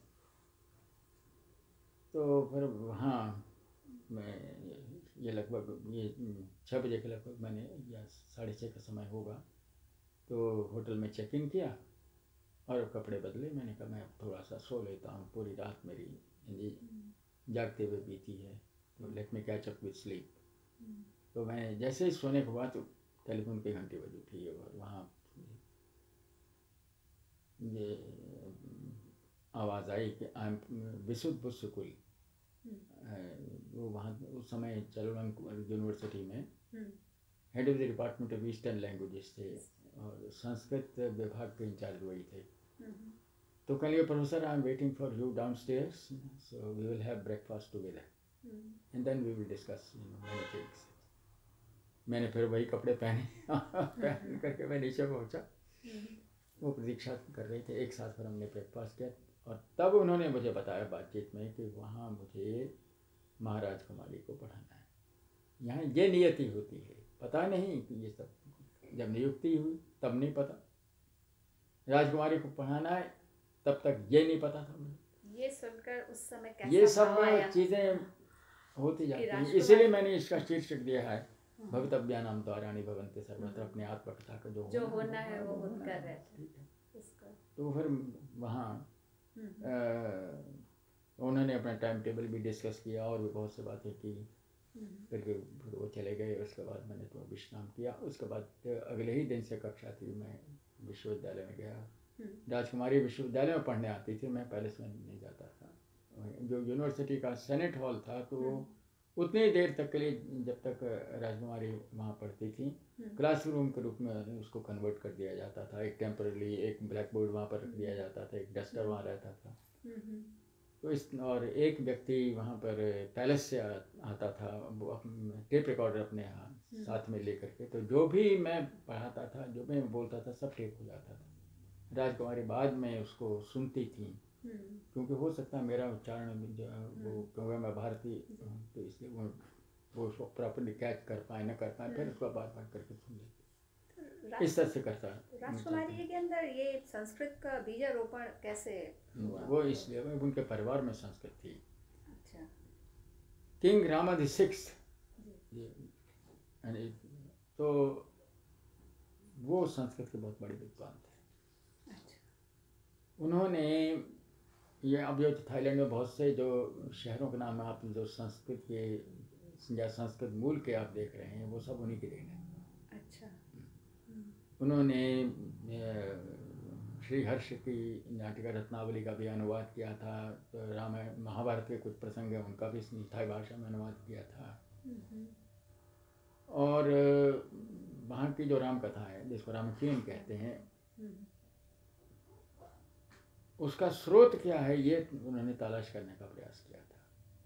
तो फिर वहाँ मैं ये लगभग ये छः बजे के लगभग मैंने, या साढ़े छः का समय होगा, तो होटल में चेक इन किया और कपड़े बदले। मैंने कहा मैं थोड़ा सा सो लेता हूँ, पूरी रात मेरी जागते हुए बीती है, तो let me catch up with sleep. तो मैं जैसे ही सोने के बाद तो टेलीफोन की घंटी बजी उठी, और वहाँ ये आवाज़ आई कि आई एम विशुद्ध पुष्कुल। वो वहाँ उस समय चलवंग यूनिवर्सिटी में head of the department of eastern languages थे, और संस्कृत विभाग के इंचार्ज वही थे। तो कल ये professor I am waiting for you downstairs, so we will have breakfast together and then we will discuss many things. मैंने फिर वही कपड़े पहने पहन करके मैं नीचे पहुंचा। वो प्रतीक्षा कर रहे थे, एक साथ फिर हमने ब्रेकफास्ट किया, और तब उन्होंने मुझे बताया बातचीत में कि वहाँ मुझे महाराज कुमारी को पढ़ाना है। यहाँ ये नियति होती है, पता नहीं कि ये सब, जब नियुक्ति हुई तब नहीं पता, राजकुमारी को पढ़ाना है तब तक ये नहीं पता था मुझे। ये सुनकर उस समय कैसा ये सब चीज़ें होती जाती हैं, इसीलिए मैंने इसका शीर्षक दिया है भवितव्यानां द्वाराणि भवन्ति सर्वत्र। अपने आत्मकथा का जो जो होना है वो खुद कर रहे थे। तो फिर वहाँ उन्होंने अपना टाइम टेबल भी डिस्कस किया और भी बहुत सी बातें की। फिर फिर वो चले गए। उसके बाद मैंने तो विश्राम किया। उसके बाद अगले ही दिन से कक्षा थी, मैं विश्वविद्यालय में गया। राजकुमारी विश्वविद्यालय में पढ़ने आती थी, मैं पैलेस में नहीं जाता था। जो यूनिवर्सिटी का सेनेट हॉल था, तो उतनी देर तक के लिए जब तक राजकुमारी वहाँ पढ़ती थी, क्लासरूम के रूप में उसको कन्वर्ट कर दिया जाता था। एक टेम्पररी एक ब्लैक बोर्ड वहाँ पर रख दिया जाता था, एक डस्टर वहाँ रहता था। तो इस और एक व्यक्ति वहाँ पर पैलेस से आ, आता था, वो टेप रिकॉर्डर अपने यहाँ साथ में लेकर के, तो जो भी मैं पढ़ाता था, जो मैं बोलता था, सब टेप हो जाता था। राजकुमारी बाद में उसको सुनती थी, क्योंकि हो सकता है मेरा उच्चारण जो वो, क्योंकि मैं भारतीय हूँ, तो इसलिए वो वो उसको प्रॉपरली कैच कर पाए न कर पाए, फिर उसको बार बार करके सुन लेते, इस तरह से करता है। राजकुमारी जी के अंदर ये संस्कृत का बीजारोपण कैसे हुआ? वो इसलिए उनके परिवार में संस्कृत थी। अच्छा। किंग रामा द सिक्स्थ, तो वो संस्कृत के बहुत बड़े विद्वान थे। अच्छा। उन्होंने ये अब जो थाईलैंड में बहुत से जो शहरों के नाम आप जो संस्कृत के या संस्कृत मूल के आप देख रहे हैं, वो सब उन्हीं की देन है। अच्छा। उन्होंने श्री हर्ष की नाटिका रत्नावली का भी अनुवाद किया था, तो रामायण महाभारत के कुछ प्रसंग हैं उनका भी थाई भाषा में अनुवाद किया था। और वहाँ की जो राम कथा है, जिसको रामायण कहते हैं, उसका स्रोत क्या है ये उन्होंने तलाश करने का प्रयास किया था।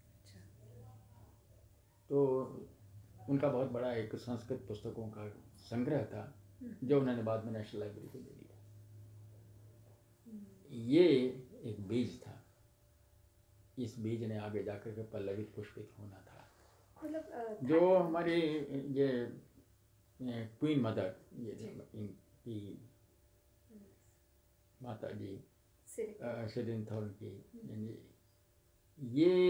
तो उनका बहुत बड़ा एक संस्कृत पुस्तकों का संग्रह था, जो उन्होंने बाद में नेशनल लाइब्रेरी को दे दिया। ये एक बीज था, इस बीज ने आगे जाकर के पल्लवित पुष्पित होना था। मतलब जो हमारी ये क्वीन मदर, ये इनकी माता जी सिरिंथॉर्न की, ये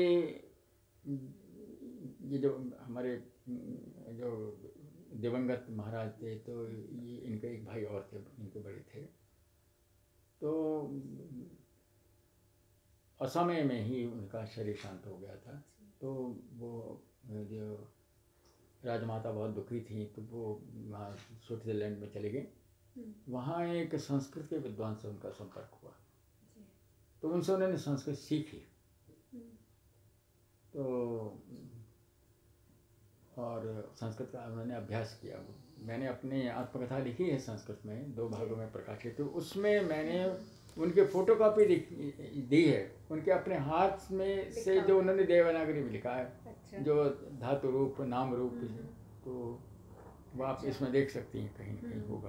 ये जो हमारे जो दिवंगत महाराज थे, तो ये इनके एक भाई और थे, इनके बड़े थे, तो असमय में ही उनका शरीर शांत हो गया था। तो वो जो राजमाता बहुत दुखी थी, तो वो वहाँ स्विट्जरलैंड में चले गए। वहाँ एक संस्कृत के विद्वान से उनका संपर्क हुआ, तो उनसे उन्होंने संस्कृत सीखी। तो और संस्कृत का उन्होंने अभ्यास किया। मैंने अपनी आत्मकथा लिखी है संस्कृत में, दो भागों में प्रकाशित, तो उसमें मैंने उनके फोटोकॉपी दी है, उनके अपने हाथ में से जो उन्होंने देवनागरी में लिखा है। अच्छा। जो धातु रूप नाम रूप, तो वो आप इसमें देख सकती हैं, कहीं ना कहीं होगा।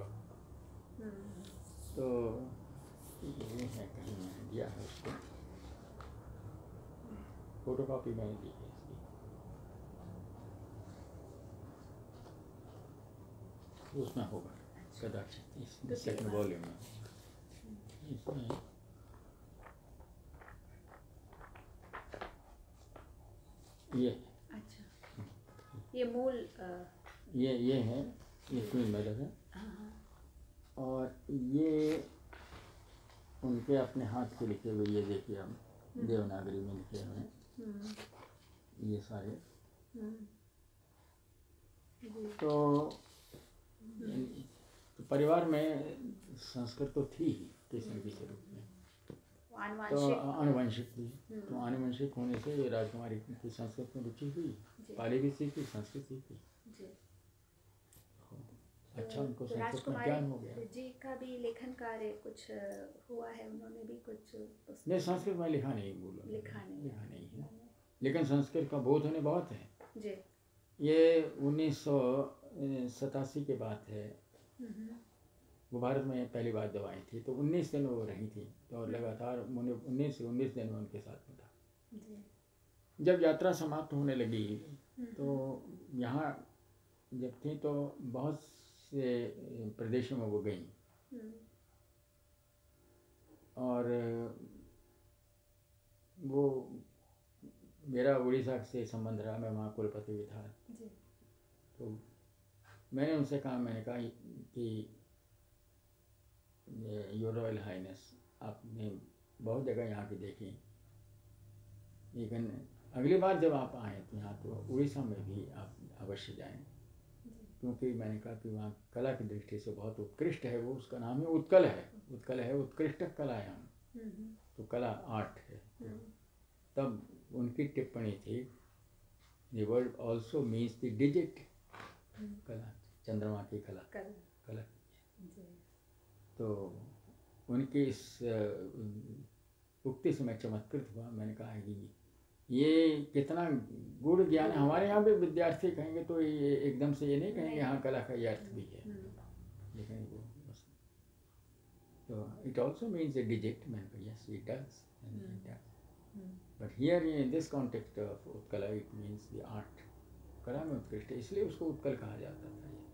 तो ये है, कहीं मैंने दिया है उसको, फोटोकॉपी मैंने दी है इसकी, उसमें होगा कदाचित, इस सेकंड वॉल्यूम में इसमें। ये अच्छा, ये मूल आ... ये ये है, ये क्वीन मदर है, और ये उनके अपने हाथ के लिखे हुए, ये देखिए हम देवनागरी में लिखे हुए हैं ये सारे। तो, तो परिवार में संस्कृत तो थी ही किसी न किसी रूप में, तो आनुवंशिक भी, तो आनुवंशिक होने से राजकुमारी की संस्कृत में रुचि हुई, पाली भी सीखी, संस्कृत सीखी, अच्छा उनको संस्कृत में ज्ञान हो गया। जी का भी लेखन कार्य कुछ हुआ है, उन्होंने भी कुछ नहीं, संस्कृत में लिखा नहीं, बोलो लिखा नहीं लिखा नहीं है, लेकिन संस्कृत का बोध उन्हें बहुत है जी। ये उन्नीस सौ सतासी के बात है, वो भारत में पहली बार जब आई थी, तो उन्नीस दिन वो रही थी, तो लगातार उन्नीस से उन्नीस दिन में उनके साथ में था। जब यात्रा समाप्त होने लगी, तो यहाँ जब थी तो बहुत से प्रदेशों में वो गई, और वो मेरा उड़ीसा से संबंध रहा, मैं वहाँ कुलपति भी था जी। तो मैंने उनसे कहा, मैंने कहा कि योर रॉयल हाइनेस, आपने बहुत जगह यहाँ की देखी, लेकिन अगली बार जब आप आएँ तो यहाँ तो उड़ीसा में भी आप अवश्य जाएं, क्योंकि मैंने कहा कि वहाँ कला की दृष्टि से बहुत उत्कृष्ट है, वो उसका नाम है उत्कल है, उत्कल है उत्कृष्ट कलायाम, तो कला आर्ट है। तब उनकी टिप्पणी थी, the word also means the digit, कला चंद्रमा की कला कला, कला। तो उनकी इस उक्ति से मैं चमत्कृत हुआ। मैंने कहा कि ये कितना गूढ़ ज्ञान है। हमारे यहाँ भी विद्यार्थी कहेंगे तो ये एकदम से ये नहीं कहेंगे हाँ कला का ये अर्थ भी है, लेकिन वो बस तो it also means a digit. मैंने कहा yes it does, but here in this context of Utkala it means the art. कला में उत्कृष्ट, इसलिए उसको उत्कल कहा जाता था। ये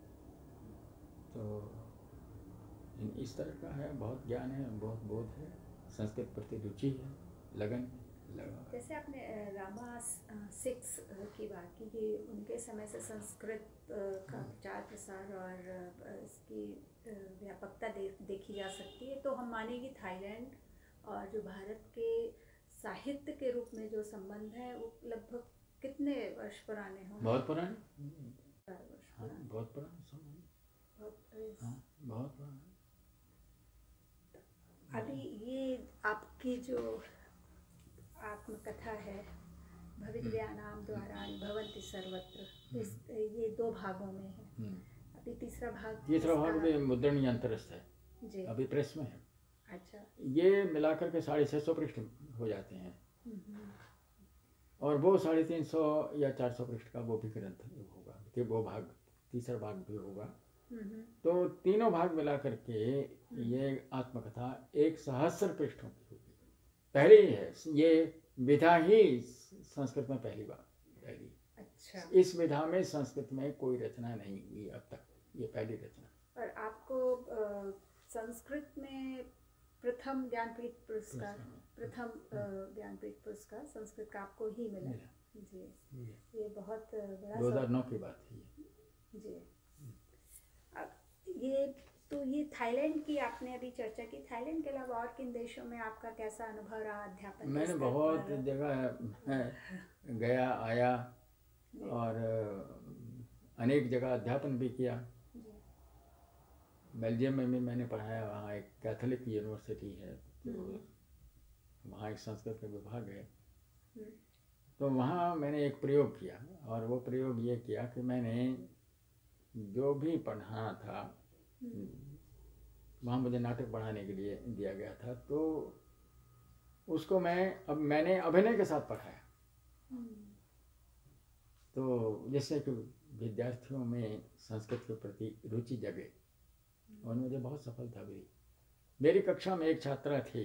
तो इस तरह का है, बहुत ज्ञान है, बहुत बोध है, संस्कृत प्रति रुचि है, लगन लगा। जैसे आपने रामा सिक्स की बात की कि उनके समय से संस्कृत का प्रचार प्रसार और इसकी व्यापकता दे, देखी जा सकती है, तो हम माने कि थाईलैंड और जो भारत के साहित्य के रूप में जो संबंध है वो लगभग कितने वर्ष पुराने होंगे? बहुत पुराने, हाँ, बहुत पुराने संबंध, बहुत हाँ, बहुत पुराने। अभी ये आपकी जो आत्मकथा है भविद्यानां द्वारा भवन्ति सर्वत्र, इस ये दो भागों में है। अभी तीसरा भाग तीसरा भाग भी मुद्रण यंत्रस्थ है जी, अभी प्रेस में है। अच्छा, ये मिलाकर के साढ़े छः सौ पृष्ठ हो जाते हैं और वो साढ़े तीन सौ या चार सौ पृष्ठ का वो भी ग्रंथ होगा कि वो भाग तीसरा भाग भी होगा। तो तीनों भाग मिलाकर के ये आत्मकथा एक सहस्र पृष्ठों की होगी। पहली है ये विधा ही संस्कृत में पहली बार पहली। अच्छा, इस विधा में संस्कृत में कोई रचना नहीं हुई अब तक, ये पहली रचना। और आपको आ, संस्कृत में प्रथम ज्ञानपीठ पुरस्कार प्रथम ज्ञानपीठ पुरस्कार संस्कृत का आपको ही मिला, मिला। जी, ये बहुत बड़ा दो हज़ार नौ की बात है ये जी। अब ये तो ये थाईलैंड की आपने अभी चर्चा की, थाईलैंड के अलावा और किन देशों में आपका कैसा अनुभव रहा अध्यापन? मैंने बहुत जगह गया आया और अनेक जगह अध्यापन भी किया। बेल्जियम में भी मैंने पढ़ाया, वहाँ एक कैथोलिक यूनिवर्सिटी है तो वहाँ एक संस्कृत का विभाग है, तो वहाँ मैंने एक प्रयोग किया और वो प्रयोग ये किया कि मैंने जो भी पढ़ाना था वहाँ मुझे नाटक पढ़ाने के लिए दिया गया था, तो उसको मैं अब मैंने अभिनय के साथ पढ़ाया, तो जिससे कि विद्यार्थियों में संस्कृत के प्रति रुचि जगे और मुझे बहुत सफलता मिली। मेरी कक्षा में एक छात्रा थी,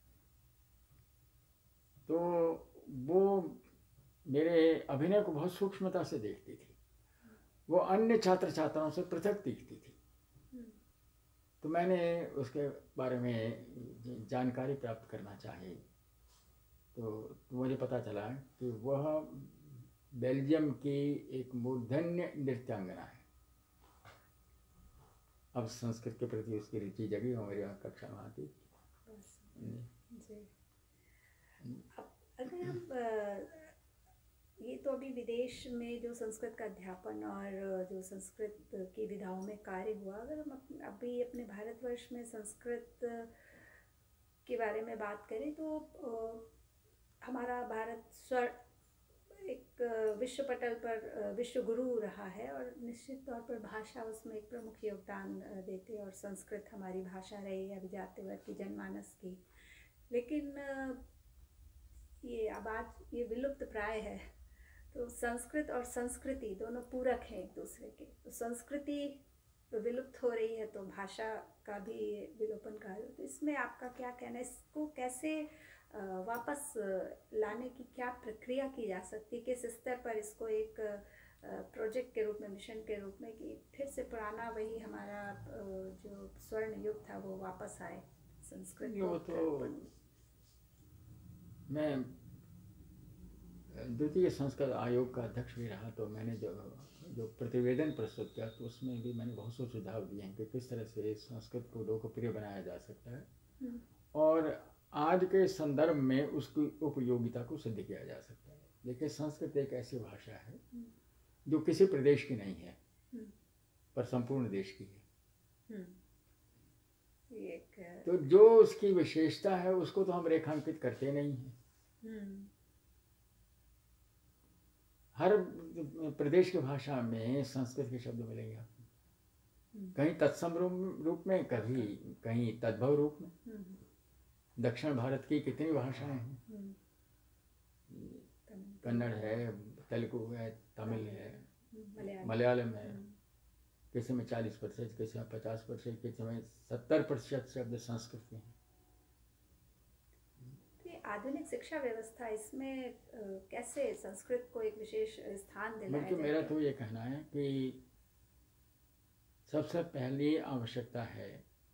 तो वो मेरे अभिनय को बहुत सूक्ष्मता से देखती थी, वो अन्य छात्र छात्राओं से पृथक दिखती थी। तो मैंने उसके बारे में जानकारी प्राप्त करना चाहिए, तो मुझे पता चला कि वह बेल्जियम की एक मूर्धन्य नृत्यांगना है। अब संस्कृत के प्रति उसकी रुचि जगी और मेरी कक्षा में आती। अब अगर हम ये तो अभी विदेश में जो संस्कृत का अध्यापन और जो संस्कृत की विधाओं में कार्य हुआ, अगर हम अभी अपने भारतवर्ष में संस्कृत के बारे में बात करें तो हमारा भारत स्वर एक विश्व पटल पर विश्व गुरु रहा है और निश्चित तौर पर भाषा उसमें एक प्रमुख योगदान देते और संस्कृत हमारी भाषा रही अभी जाते वर्ती जनमानस की। लेकिन ये अब आज ये विलुप्त प्राय है, तो संस्कृत और संस्कृति दोनों पूरक हैं एक दूसरे के। तो संस्कृति विलुप्त हो रही है तो भाषा का भी विलोपन का है, तो इसमें आपका क्या कहना है? इसको कैसे वापस लाने की क्या प्रक्रिया की जा सकती है? किस स्तर पर इसको एक प्रोजेक्ट के रूप में, मिशन के रूप में, कि फिर से पुराना वही हमारा जो स्वर्ण युग था वो वापस आए संस्कृत को? तो मैं द्वितीय संस्कृत आयोग का अध्यक्ष भी रहा, तो मैंने जो जो प्रतिवेदन प्रस्तुत किया तो उसमें भी मैंने बहुत से सुझाव दिए हैं कि किस तरह से संस्कृत को लोकप्रिय बनाया जा सकता है और आज के संदर्भ में उसकी उपयोगिता को सिद्ध किया जा सकता है। देखिए, संस्कृत एक ऐसी भाषा है जो किसी प्रदेश की नहीं है पर संपूर्ण देश की है। तो जो उसकी विशेषता है उसको तो हम रेखांकित करते नहीं हैं। हर प्रदेश की भाषा में संस्कृत के शब्द मिलेंगे आपको, कहीं तत्सम रूप में, कभी कहीं तद्भव रूप में। दक्षिण भारत की कितनी भाषाएं हैं, कन्नड़ है, तेलुगु है, तमिल है, मलयालम है, किसी में चालीस प्रतिशत, किसी में पचास प्रतिशत, किसी में सत्तर प्रतिशत शब्द संस्कृत के हैं। आधुनिक शिक्षा व्यवस्था इसमें कैसे संस्कृत को एक विशेष स्थान दिलाया बल्कि मेरा तो ये कहना है कि सबसे पहली आवश्यकता है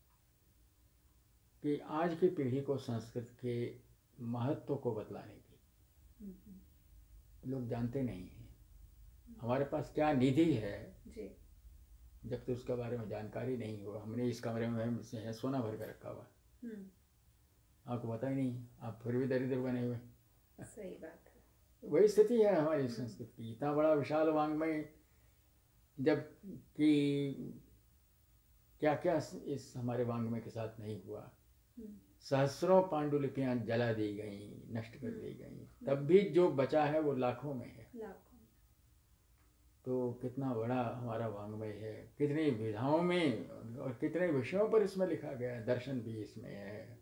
कि आज की पीढ़ी को संस्कृत के महत्व को बतलाने की। लोग जानते नहीं हैं हमारे पास क्या निधि है जी। जब तो उसके बारे में जानकारी नहीं हो, हमने इस कमरे में सोना भर कर रखा हुआ, आपको पता ही नहीं, आप फिर भी दरिद्र बने हुए। सही बात है। वही स्थिति है हमारी संस्कृत की। इतना बड़ा विशाल वांग्मय, जब कि क्या क्या इस हमारे वांग्मय के साथ नहीं हुआ। सहस्रों पांडुलिपियां जला दी गई, नष्ट कर दी गई, तब भी जो बचा है वो लाखों में है। लाखों। तो कितना बड़ा हमारा वांग्मय है, कितनी विधाओं में और कितने विषयों पर इसमें लिखा गया है। दर्शन भी इसमें है,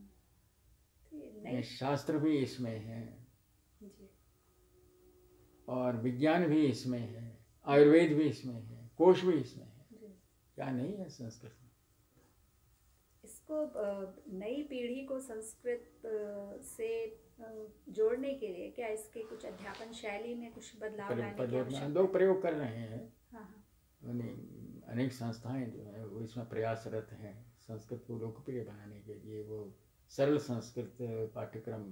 शास्त्र भी इसमें है, और विज्ञान भी इसमें है, आयुर्वेद भी इसमें है, कोश भी इसमें है। क्या नहीं है संस्कृत में? इसको नई पीढ़ी को संस्कृत से जोड़ने के लिए क्या इसके कुछ अध्यापन शैली में कुछ बदलाव लाने की आवश्यकता है? लोग प्रयोग कर रहे हैं। हाँ हाँ। अनेक संस्थाएं जो हैं वो इसमें प्रयासरत हैं संस्कृत को लोकप्रिय बनाने के लिए। वो सरल संस्कृत पाठ्यक्रम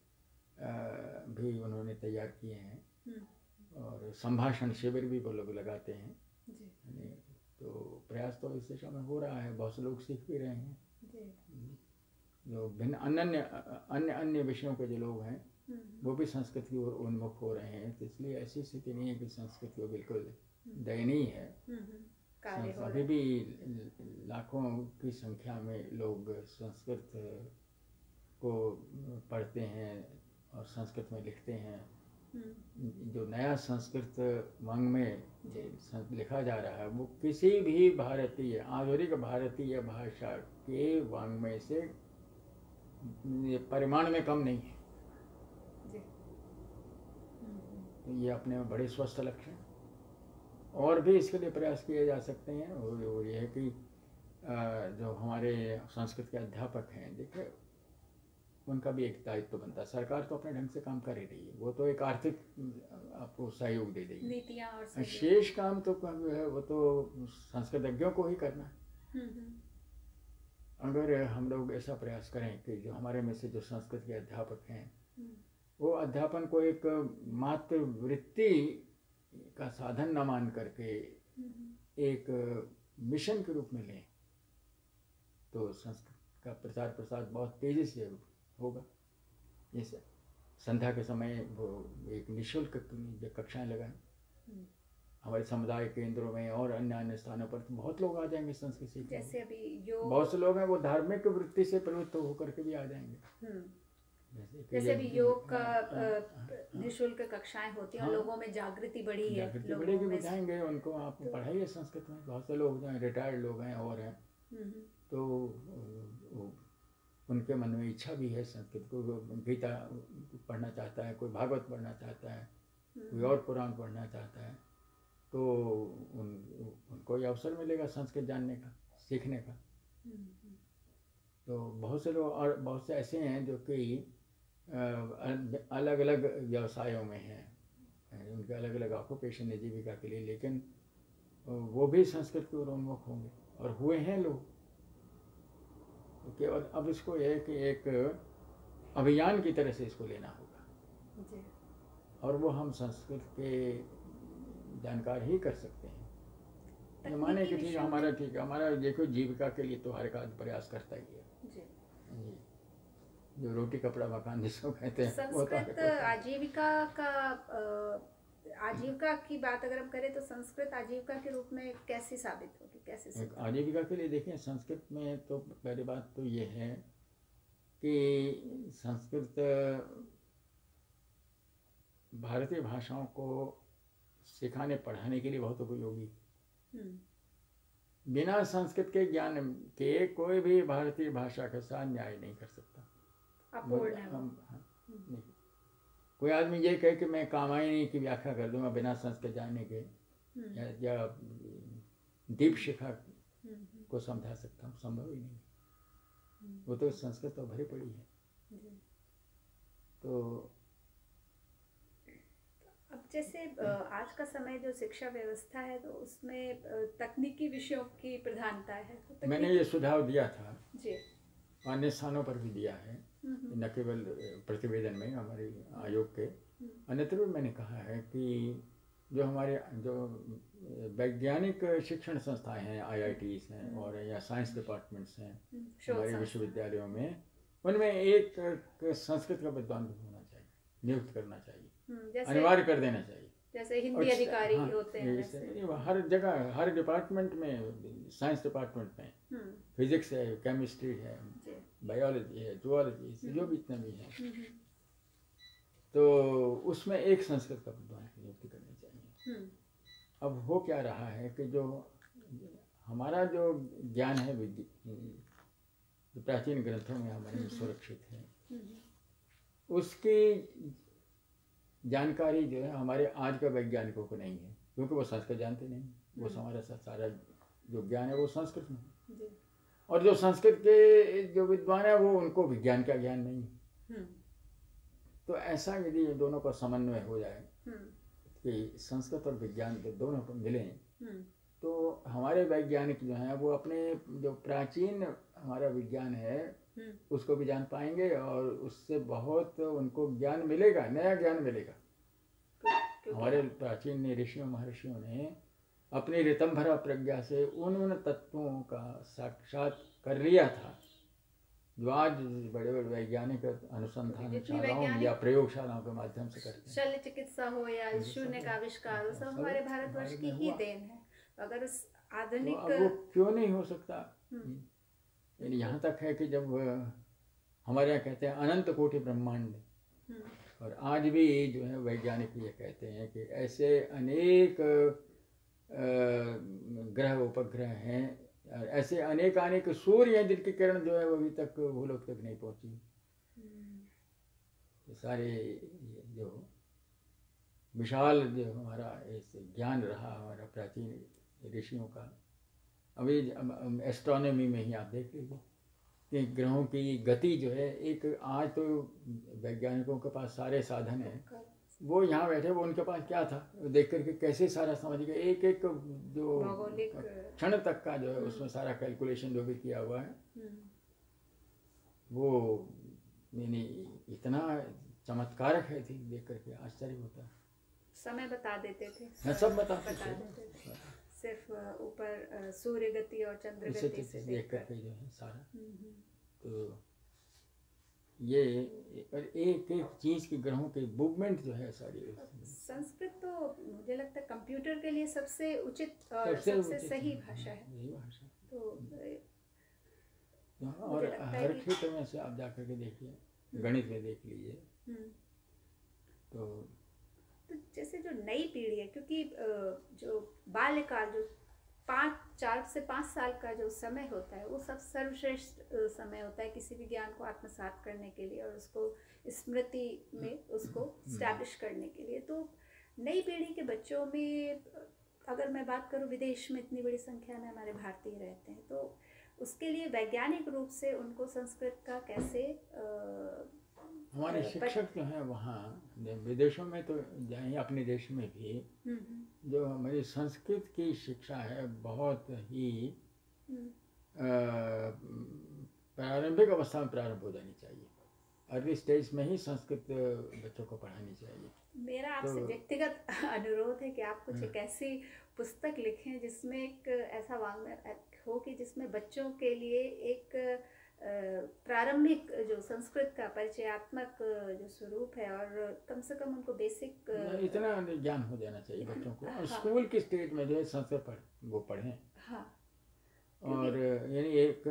भी उन्होंने तैयार किए हैं और संभाषण शिविर भी वो लोग लगाते हैं जी। तो प्रयास तो इस दिशा में हो रहा है, बहुत से लोग सीख भी रहे हैं जी। जो भिन्न अन्य अन्य अन्य विषयों के जो लोग हैं वो भी संस्कृत की ओर उन्मुख हो रहे हैं। तो इसलिए ऐसी स्थिति नहीं है कि संस्कृत को बिल्कुल दयनीय है। अभी भी लाखों की संख्या में लोग संस्कृत को पढ़ते हैं और संस्कृत में लिखते हैं। जो नया संस्कृत वांग्मय लिखा जा रहा है वो किसी भी भारतीय आधुनिक भारतीय भाषा के वांग्मय से परिमाण में कम नहीं है जी। ये अपने में बड़े स्वस्थ लक्षण, और भी इसके लिए प्रयास किए जा सकते हैं। और वो ये है कि जो हमारे संस्कृत के अध्यापक हैं, देखिए उनका भी एक दायित्व बनता है। सरकार तो अपने ढंग से काम कर ही रही है, वो तो एक आर्थिक आपको सहयोग दे देगी, नीतियां और शेष काम तो है वो तो संस्कृतज्ञों को ही करना है। अगर हम लोग ऐसा प्रयास करें कि जो हमारे में से जो संस्कृत के अध्यापक हैं वो अध्यापन को एक मात्र वृत्ति का साधन न मान करके एक मिशन के रूप में लें तो संस्कृत का प्रचार प्रसार बहुत तेजी से होगा। जैसे संध्या के समय वो एक निःशुल्क कक्षाएं लगाएं हमारे समुदाय केंद्रों में और अन्य अन्य स्थानों पर, तो बहुत लोग आ जाएंगे संस्कृत सीखने। जैसे अभी योग, बहुत से लोग हैं वो धार्मिक वृत्ति से प्रवृत्त होकर के भी आ जाएंगे। जैसे, जैसे अभी योग का निःशुल्क कक्षाएं होती हैं, हाँ, लोगों में जागृति बढ़ी है, जागृति बढ़ेगी, बुझाएंगे उनको, आप तो पढ़ाइए संस्कृत में। बहुत से लोग हैं रिटायर्ड लोग हैं और हैं, तो उनके मन में इच्छा भी है संस्कृत को, गीता पढ़ना चाहता है, कोई भागवत पढ़ना चाहता है, कोई और पुराण पढ़ना चाहता है, तो उन उनको ये अवसर मिलेगा संस्कृत जानने का, सीखने का। तो बहुत से लोग और बहुत से ऐसे हैं जो कि अलग अलग व्यवसायों में हैं, उनके अलग अलग ऑक्यूपेशन है जीविका के लिए, लेकिन वो भी संस्कृत की ओर उन्मुख होंगे और हुए हैं लोग। तो केवल अब इसको एक एक अभियान की तरह से इसको लेना होगा जी। और वो हम संस्कृत के जानकार ही कर सकते हैं। माने कि ठीक हमारा ठीक है हमारा देखो जीविका के लिए तो हर एक आदमी प्रयास करता ही है जी। जी। जो रोटी कपड़ा मकान जिसको कहते हैं संस्कृत आजीविका का आजीविका की बात अगर हम करें तो संस्कृत आजीविका के रूप में कैसी साबित होगी, कैसे आजीविका के लिए? देखें संस्कृत में तो पहली बात तो ये है कि संस्कृत भारतीय भाषाओं को सिखाने पढ़ाने के लिए बहुत उपयोगी। बिना संस्कृत के ज्ञान के कोई भी भारतीय भाषा के साथ न्याय नहीं कर सकता। अपूर्ण है वो। हाँ, नहीं। कोई आदमी ये कहे कि मैं कामायनी की व्याख्या कर दूंगा बिना संस्कृत जानने के, या, या दीप शिखा को समझा सकता हूँ, संभव ही नहीं। वो तो संस्कृत तो भरी पड़ी है। तो अब जैसे आज का समय जो शिक्षा व्यवस्था है तो उसमें तकनीकी विषयों की प्रधानता है, तो मैंने ये सुझाव दिया था जी, अन्य स्थानों पर भी दिया है, न केवल प्रतिवेदन में हमारे आयोग के, अन्यत्र भी मैंने कहा है कि जो हमारे जो वैज्ञानिक शिक्षण संस्थाएं हैं, आई आई टीज़ हैं और या साइंस डिपार्टमेंट्स हैं हमारे विश्वविद्यालयों में, उनमें एक संस्कृत का विद्वान भी होना चाहिए, नियुक्त करना चाहिए, अनिवार्य कर देना चाहिए। जैसे हिंदी अधिकारी हाँ, होते हैं वैसे। हर जगह, हर डिपार्टमेंट में, साइंस डिपार्टमेंट में फिजिक्स है, केमिस्ट्री है, बायोलॉजी है, जूलॉजी, जो भी इतने भी हैं, तो उसमें एक संस्कृत का विद्वान की नियुक्ति करनी चाहिए। अब हो क्या रहा है कि जो हमारा जो ज्ञान है जो प्राचीन ग्रंथों में हमारे सुरक्षित है, उसकी जानकारी जो है हमारे आज के वैज्ञानिकों को नहीं है, क्योंकि वो संस्कृत जानते नहीं। वो हमारा सारा जो ज्ञान है वो संस्कृत में है, और जो संस्कृत के जो विद्वान है वो उनको विज्ञान का ज्ञान नहीं है। तो ऐसा यदि ये दोनों का समन्वय हो जाए कि संस्कृत और विज्ञान के दोनों को मिलें, तो हमारे वैज्ञानिक जो हैं वो अपने जो प्राचीन हमारा विज्ञान है उसको भी जान पाएंगे, और उससे बहुत उनको ज्ञान मिलेगा, नया ज्ञान मिलेगा। हमारे प्राचीन ऋषियों महर्षियों ने अपनी ऋतंभरा प्रज्ञा से उन उन तत्वों का साक्षात कर लिया था जो आज बड़े बड़े वैज्ञानिक अनुसंधानशालाओं या प्रयोगशालाओं के माध्यम से करते हैं। शल्य चिकित्सा हो या शून्य का आविष्कार, वो सब हमारे भारतवर्ष की ही देन है। अगर उस आधुनिक तो वो क्यों नहीं हो सकता? यहाँ तक है कि जब हमारे यहाँ कहते हैं अनंत कोटि ब्रह्मांड, और आज भी जो है वैज्ञानिक ये कहते हैं कि ऐसे अनेक ग्रह उपग्रह हैं, ऐसे अनेक अनेक सूर्य हैं जिनकी किरण जो है वो अभी तक भूलोक तक नहीं पहुंची। तो सारे जो विशाल जो हमारा ऐसे ज्ञान रहा हमारा प्राचीन ऋषियों का, अभी एस्ट्रोनॉमी में ही आप देख लीजिए कि ग्रहों की गति जो है, एक आज तो वैज्ञानिकों के पास सारे साधन हैं, वो यहाँ बैठे, वो उनके पास क्या था देख करके कैसे सारा समझ गए, एक एक जो क्षण तक का जो है उसमें सारा कैलकुलेशन जो भी किया हुआ है, वो मैंने इतना चमत्कारक है थी, देख करके आश्चर्य होता है। समय बता देते थे, हाँ, सब बताते बता देते थे, सिर्फ ऊपर सूर्य गति और चंद्र गति से देख करके जो है सारा। तो ये एक एक चीज की ग्रहों के मूवमेंट जो है सारी। संस्कृत तो मुझे लगता है कंप्यूटर के लिए सबसे उचित और सबसे, सबसे सही भाषा है। यही भाषा तो और हर क्षेत्र में से आप जाकर के देखिए, गणित में देख लीजिए, तो तो जैसे जो नई पीढ़ी है, क्योंकि जो बाल्यकाल, जो पाँच चार से पाँच साल का जो समय होता है, वो सब सर्वश्रेष्ठ समय होता है किसी भी ज्ञान को आत्मसात करने के लिए और उसको स्मृति में उसको स्टैब्लिश करने के लिए। तो नई पीढ़ी के बच्चों में अगर मैं बात करूँ, विदेश में इतनी बड़ी संख्या में हमारे भारतीय रहते हैं, तो उसके लिए वैज्ञानिक रूप से उनको संस्कृत का कैसे आ, हमारे शिक्षक जो हैं वहाँ विदेशों में तो जाएं, अपने देश में भी जो हमारी संस्कृत की शिक्षा है बहुत ही प्रारंभिक अवस्था में प्रारंभ हो जानी चाहिए। अर्ली स्टेज में ही संस्कृत बच्चों को पढ़ानी चाहिए। मेरा आपसे तो, व्यक्तिगत अनुरोध है कि आप कुछ एक ऐसी पुस्तक लिखें जिसमें एक ऐसा वाङ्मय हो कि जिसमें बच्चों के लिए एक प्रारंभिक जो संस्कृत का परिचयात्मक जो स्वरूप है, और कम से कम उनको बेसिक इतना ज्ञान हो जाना चाहिए बच्चों को। हाँ, स्कूल की स्टेज में जो है संस्कृत पढ़ वो पढ़ें। हाँ, और यानी एक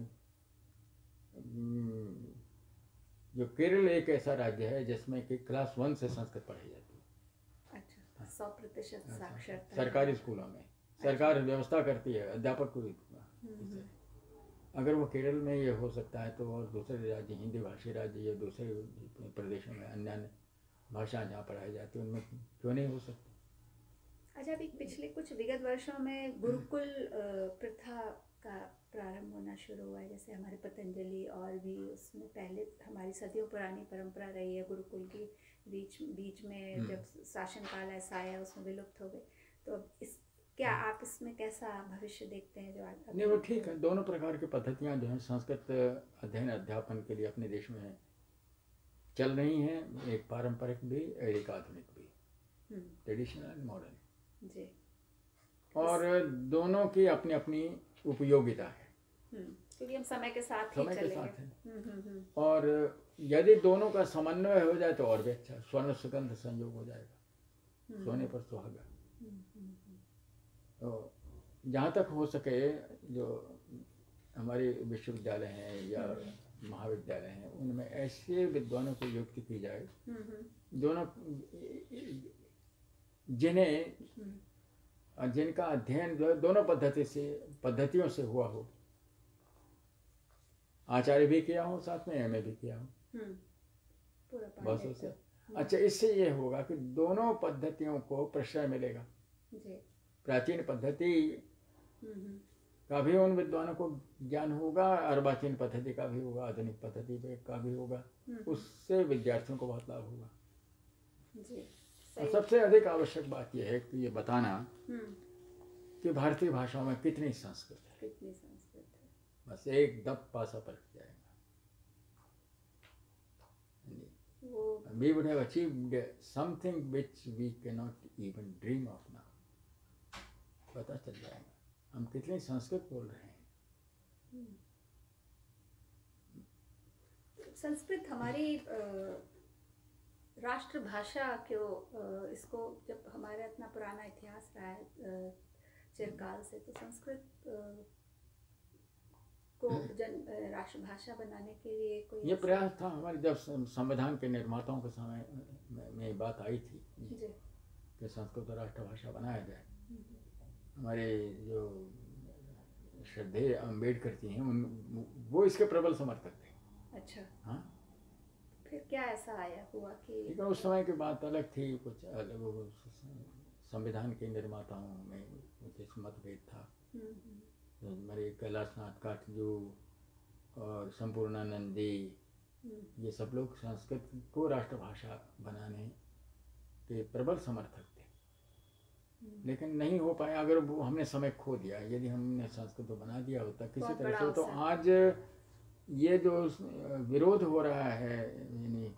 जो केरल एक ऐसा राज्य है जिसमें कि क्लास वन से संस्कृत पढ़ाई जाती है। अच्छा, सौ प्रतिशत साक्षरता सरकारी स्कूलों में सरकार व्यवस्था करती है, अध्यापक को अगर वो केरल में ये हो सकता है तो और दूसरे राज्य, हिंदी भाषी राज्य या दूसरे प्रदेशों में अन्य अन्य भाषा जहाँ पढ़ाई जाती है उनमें क्यों नहीं हो सकता। अच्छा, अभी पिछले कुछ विगत वर्षों में गुरुकुल प्रथा का प्रारंभ होना शुरू हुआ है, जैसे हमारे पतंजलि और भी उसमें पहले हमारी सदियों पुरानी परंपरा रही है गुरुकुल की, बीच बीच में जब शासन काल ऐसा आया उसमें विलुप्त हो गए। तो अब इस क्या आप इसमें कैसा भविष्य देखते हैं जो आज? नहीं वो ठीक है, दोनों प्रकार की पद्धतियाँ जो हैं संस्कृत अध्ययन अध्यापन के लिए अपने देश में चल रही हैं, एक पारंपरिक भी और एक आधुनिक भी, ट्रेडिशनल एंड मॉडर्न जी, और दोनों की अपनी अपनी उपयोगिता है क्योंकि हम समय के साथ समय ही के चलेंगे। साथ है। और यदि दोनों का समन्वय हो जाए तो और भी अच्छा, स्वर्ण सुगंध संयोग हो जाएगा, सोने पर सुहागा। तो जहाँ तक हो सके जो हमारे विश्वविद्यालय हैं या महाविद्यालय हैं उनमें ऐसे विद्वानों की नियुक्ति की जाए दोनों जिन्हें जिनका अध्ययन जो है दोनों पद्धति से पद्धतियों से हुआ हो, आचार्य भी किया हो साथ में एम ए भी किया हो बस उससे अच्छा। इससे ये होगा कि दोनों पद्धतियों को प्रश्रय मिलेगा। प्राचीन पद्धति का भी उन विद्वानों को ज्ञान होगा, अर्वाचीन पद्धति का भी होगा, आधुनिक पद्धति का भी होगा, उससे विद्यार्थियों को बहुत लाभ होगा जी। और सबसे अधिक आवश्यक बात यह है कि ये बताना कि भारतीय भाषाओं में कितनी संस्कृत है, कितनी संस्कृत है, बस एक दम पासा पलट जाएगा। We would have achieved something which we cannot even dream of now. पता चल जाएगा हम कितनी संस्कृत बोल रहे हैं। संस्कृत हमारी राष्ट्रभाषा क्यों, इसको जब हमारा इतना पुराना इतिहास रहा है चिरकाल से, तो संस्कृत को जन राष्ट्रभाषा बनाने के लिए कोई ये प्रयास था हमारे जब संविधान के निर्माताओं के समय में बात आई थी कि संस्कृत राष्ट्रभाषा बनाया जाए। हमारे जो श्रद्धेय अम्बेडकर जी हैं उन वो इसके प्रबल समर्थक थे। अच्छा हाँ, फिर क्या ऐसा आया हुआ कि लेकिन उस समय की बात अलग थी, कुछ अलग संविधान के निर्माताओं में कुछ मतभेद था। हमारे कैलाशनाथ काटजू और संपूर्णानंदी ये सब लोग संस्कृत को राष्ट्रभाषा बनाने के प्रबल समर्थक थे, लेकिन नहीं हो पाया। अगर वो हमने समय खो दिया, यदि हमने संस्कृत को बना दिया होता किसी तरह से, तो आज ये जो विरोध हो रहा है यानी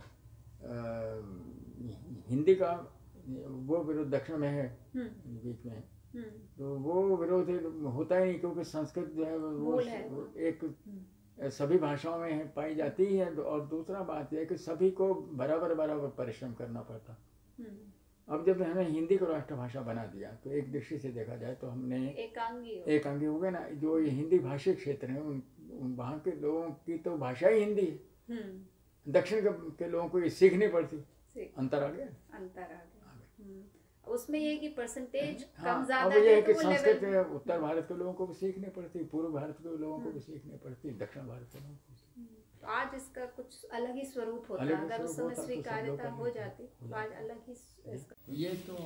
हिंदी का, वो विरोध दक्षिण में है बीच में, तो वो विरोध होता ही नहीं, क्योंकि संस्कृत जो है वो एक सभी भाषाओं में पाई जाती है। और दूसरा बात यह है कि सभी को बराबर बराबर परिश्रम करना पड़ता। अब जब हमने हिंदी को राष्ट्रभाषा बना दिया तो एक दृष्टि से देखा जाए तो हमने एकांगी हो एकांगी हो गए ना। जो ये हिंदी भाषी क्षेत्र है उन, उन वहाँ के लोगों की तो भाषा ही हिंदी है, दक्षिण के, के लोगों को ये सीखनी पड़ती। अंतर आ गया, अंतर आ गया। उसमें ये कि परसेंटेज हाँ, कम ज्यादा है, ये है कि तो संस्कृत उत्तर भारत के लोगों को भी सीखनी पड़ती, पूर्व भारत के लोगों को भी सीखनी पड़ती, दक्षिण भारत के लोगों को। तो आज इसका कुछ अलग ही स्वरूप होता, अगर उस समय स्वीकार्यता हो जाती तो आज अलग ही इसका। ये तो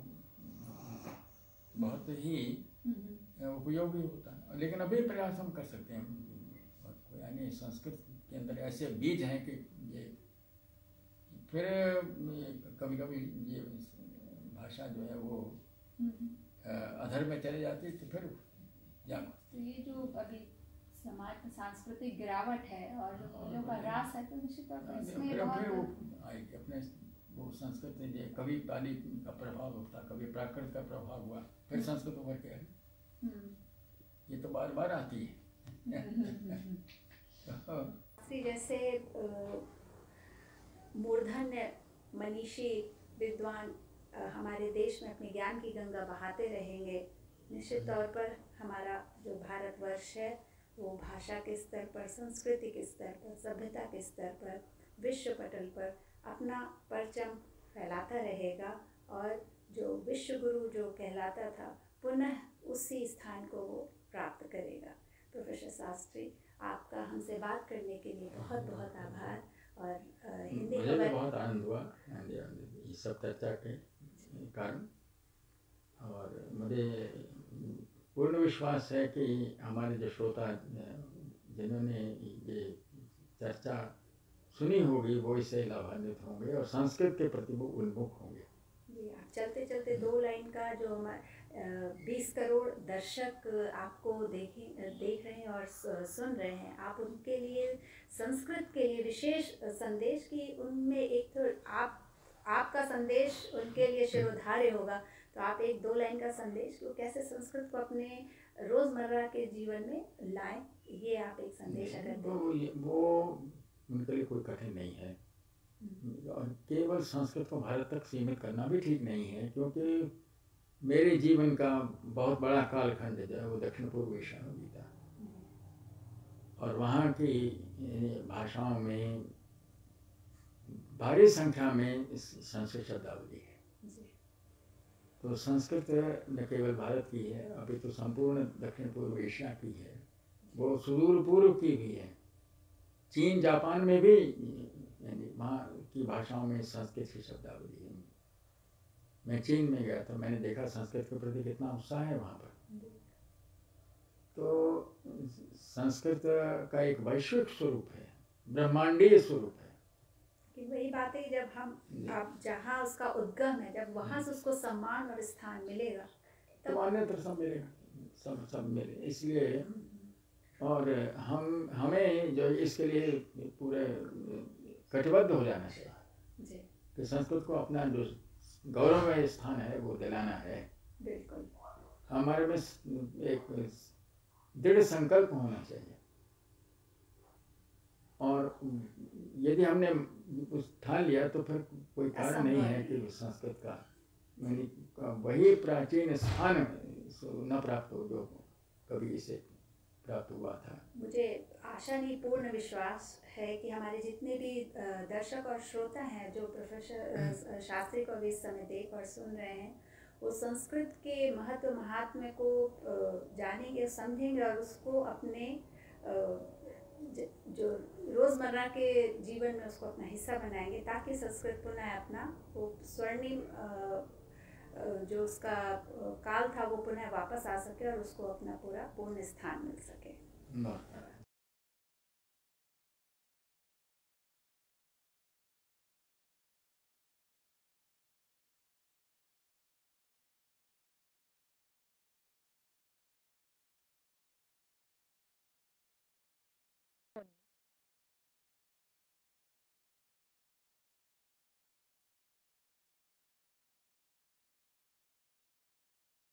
बहुत ही उपयोगी होता है, लेकिन अभी प्रयास हम कर सकते हैं। यानी संस्कृत के अंदर ऐसे बीज हैं कि ये फिर कभी कभी ये भाषा जो है वो अधर में चले जाती है, तो फिर जान। तो ये जो अभी समाज में सांस्कृतिक गिरावट है और जो मूल्यों का ह्रास है, तो निश्चित तौर पर इसमें फिर बहुत वो आएगी अपने वो संस्कृत में कभी पाली का प्रभाव होता, कभी प्राकृत का प्रभाव हुआ, फिर संस्कृत उभर के आई। ये तो बार बार आती है। जैसे मूर्धन्य मनीषी विद्वान हमारे देश में अपने ज्ञान की गंगा बहाते रहेंगे, निश्चित तौर पर हमारा जो भारतवर्ष है वो भाषा के स्तर पर, संस्कृति के स्तर पर, सभ्यता के स्तर पर, विश्व पटल पर अपना परचम फैलाता रहेगा और जो विश्व गुरु जो कहलाता था पुनः उसी स्थान को वो प्राप्त करेगा। प्रोफेसर शास्त्री, आपका हमसे बात करने के लिए बहुत बहुत आभार। और अ, हिंदी मुझे भी खबर बहुत आनंद हुआ ये सब चर्चा के कारण, और मुझे पूर्ण विश्वास है कि हमारे जो श्रोता जिन्होंने ये चर्चा सुनी होगी वो इससे लाभान्वित होंगे और संस्कृत के प्रति वो उन्मुख होंगे। जी, आप चलते चलते दो लाइन का जो हमारे बीस करोड़ दर्शक आपको देखें देख रहे हैं और सुन रहे हैं, आप उनके लिए संस्कृत के लिए विशेष संदेश की उनमें एक तो आप आपका संदेश उनके लिए शिरोधार्य होगा, तो आप एक दो लाइन का संदेश को कैसे संस्कृत को अपने रोजमर्रा के जीवन में लाएं, ये आप एक संदेश अगर वो वो उनके लिए कोई कठिन नहीं है। और केवल संस्कृत को भारत तक सीमित करना भी ठीक नहीं है, क्योंकि मेरे जीवन का बहुत बड़ा कालखंड जो है वो दक्षिण पूर्व एशिया में बीता, और वहाँ की भाषाओं में भारी संख्या में संस्कृत शब्दावली है। तो संस्कृत न केवल भारत की है, अभी तो संपूर्ण दक्षिण पूर्व एशिया की है, वो सुदूर पूर्व की भी है। चीन जापान में भी यानी वहाँ की भाषाओं में संस्कृत की शब्दावली है। मैं चीन में गया था, मैंने देखा संस्कृत के प्रति कितना उत्साह है वहाँ पर। तो संस्कृत का एक वैश्विक स्वरूप है, ब्रह्मांडीय स्वरूप है। कि वही बात है, जब हम आप जहाँ उसका उद्गम है, जब वहाँ से उसको सम्मान और स्थान मिलेगा तो अन्यत्र सब मिलेगा, सब सब मिले। इसलिए और हम हमें जो इसके लिए पूरे कटिबद्ध हो जाना चाहिए कि संस्कृत को अपना जो गौरवमय स्थान है वो दिलाना है। बिल्कुल हमारे में एक दृढ़ संकल्प होना चाहिए, और यदि हमने उस ठान लिया तो फिर कोई कारण नहीं है कि संस्कृत का वही प्राचीन स्थान न प्राप्त हो जो कभी इसे प्राप्त हुआ था। मुझे आशा नहीं पूर्ण विश्वास है कि हमारे जितने भी दर्शक और श्रोता हैं जो प्रोफेसर शास्त्री को अभी इस समय देख और सुन रहे हैं, वो संस्कृत के महत्व महात्म्य को जानेंगे, समझेंगे और उसको अपने जो रोज़मर्रा के जीवन में उसको अपना हिस्सा बनाएंगे, ताकि संस्कृत पुनः अपना वो स्वर्णिम जो उसका काल था वो पुनः वापस आ सके और उसको अपना पूरा पूर्ण स्थान मिल सके।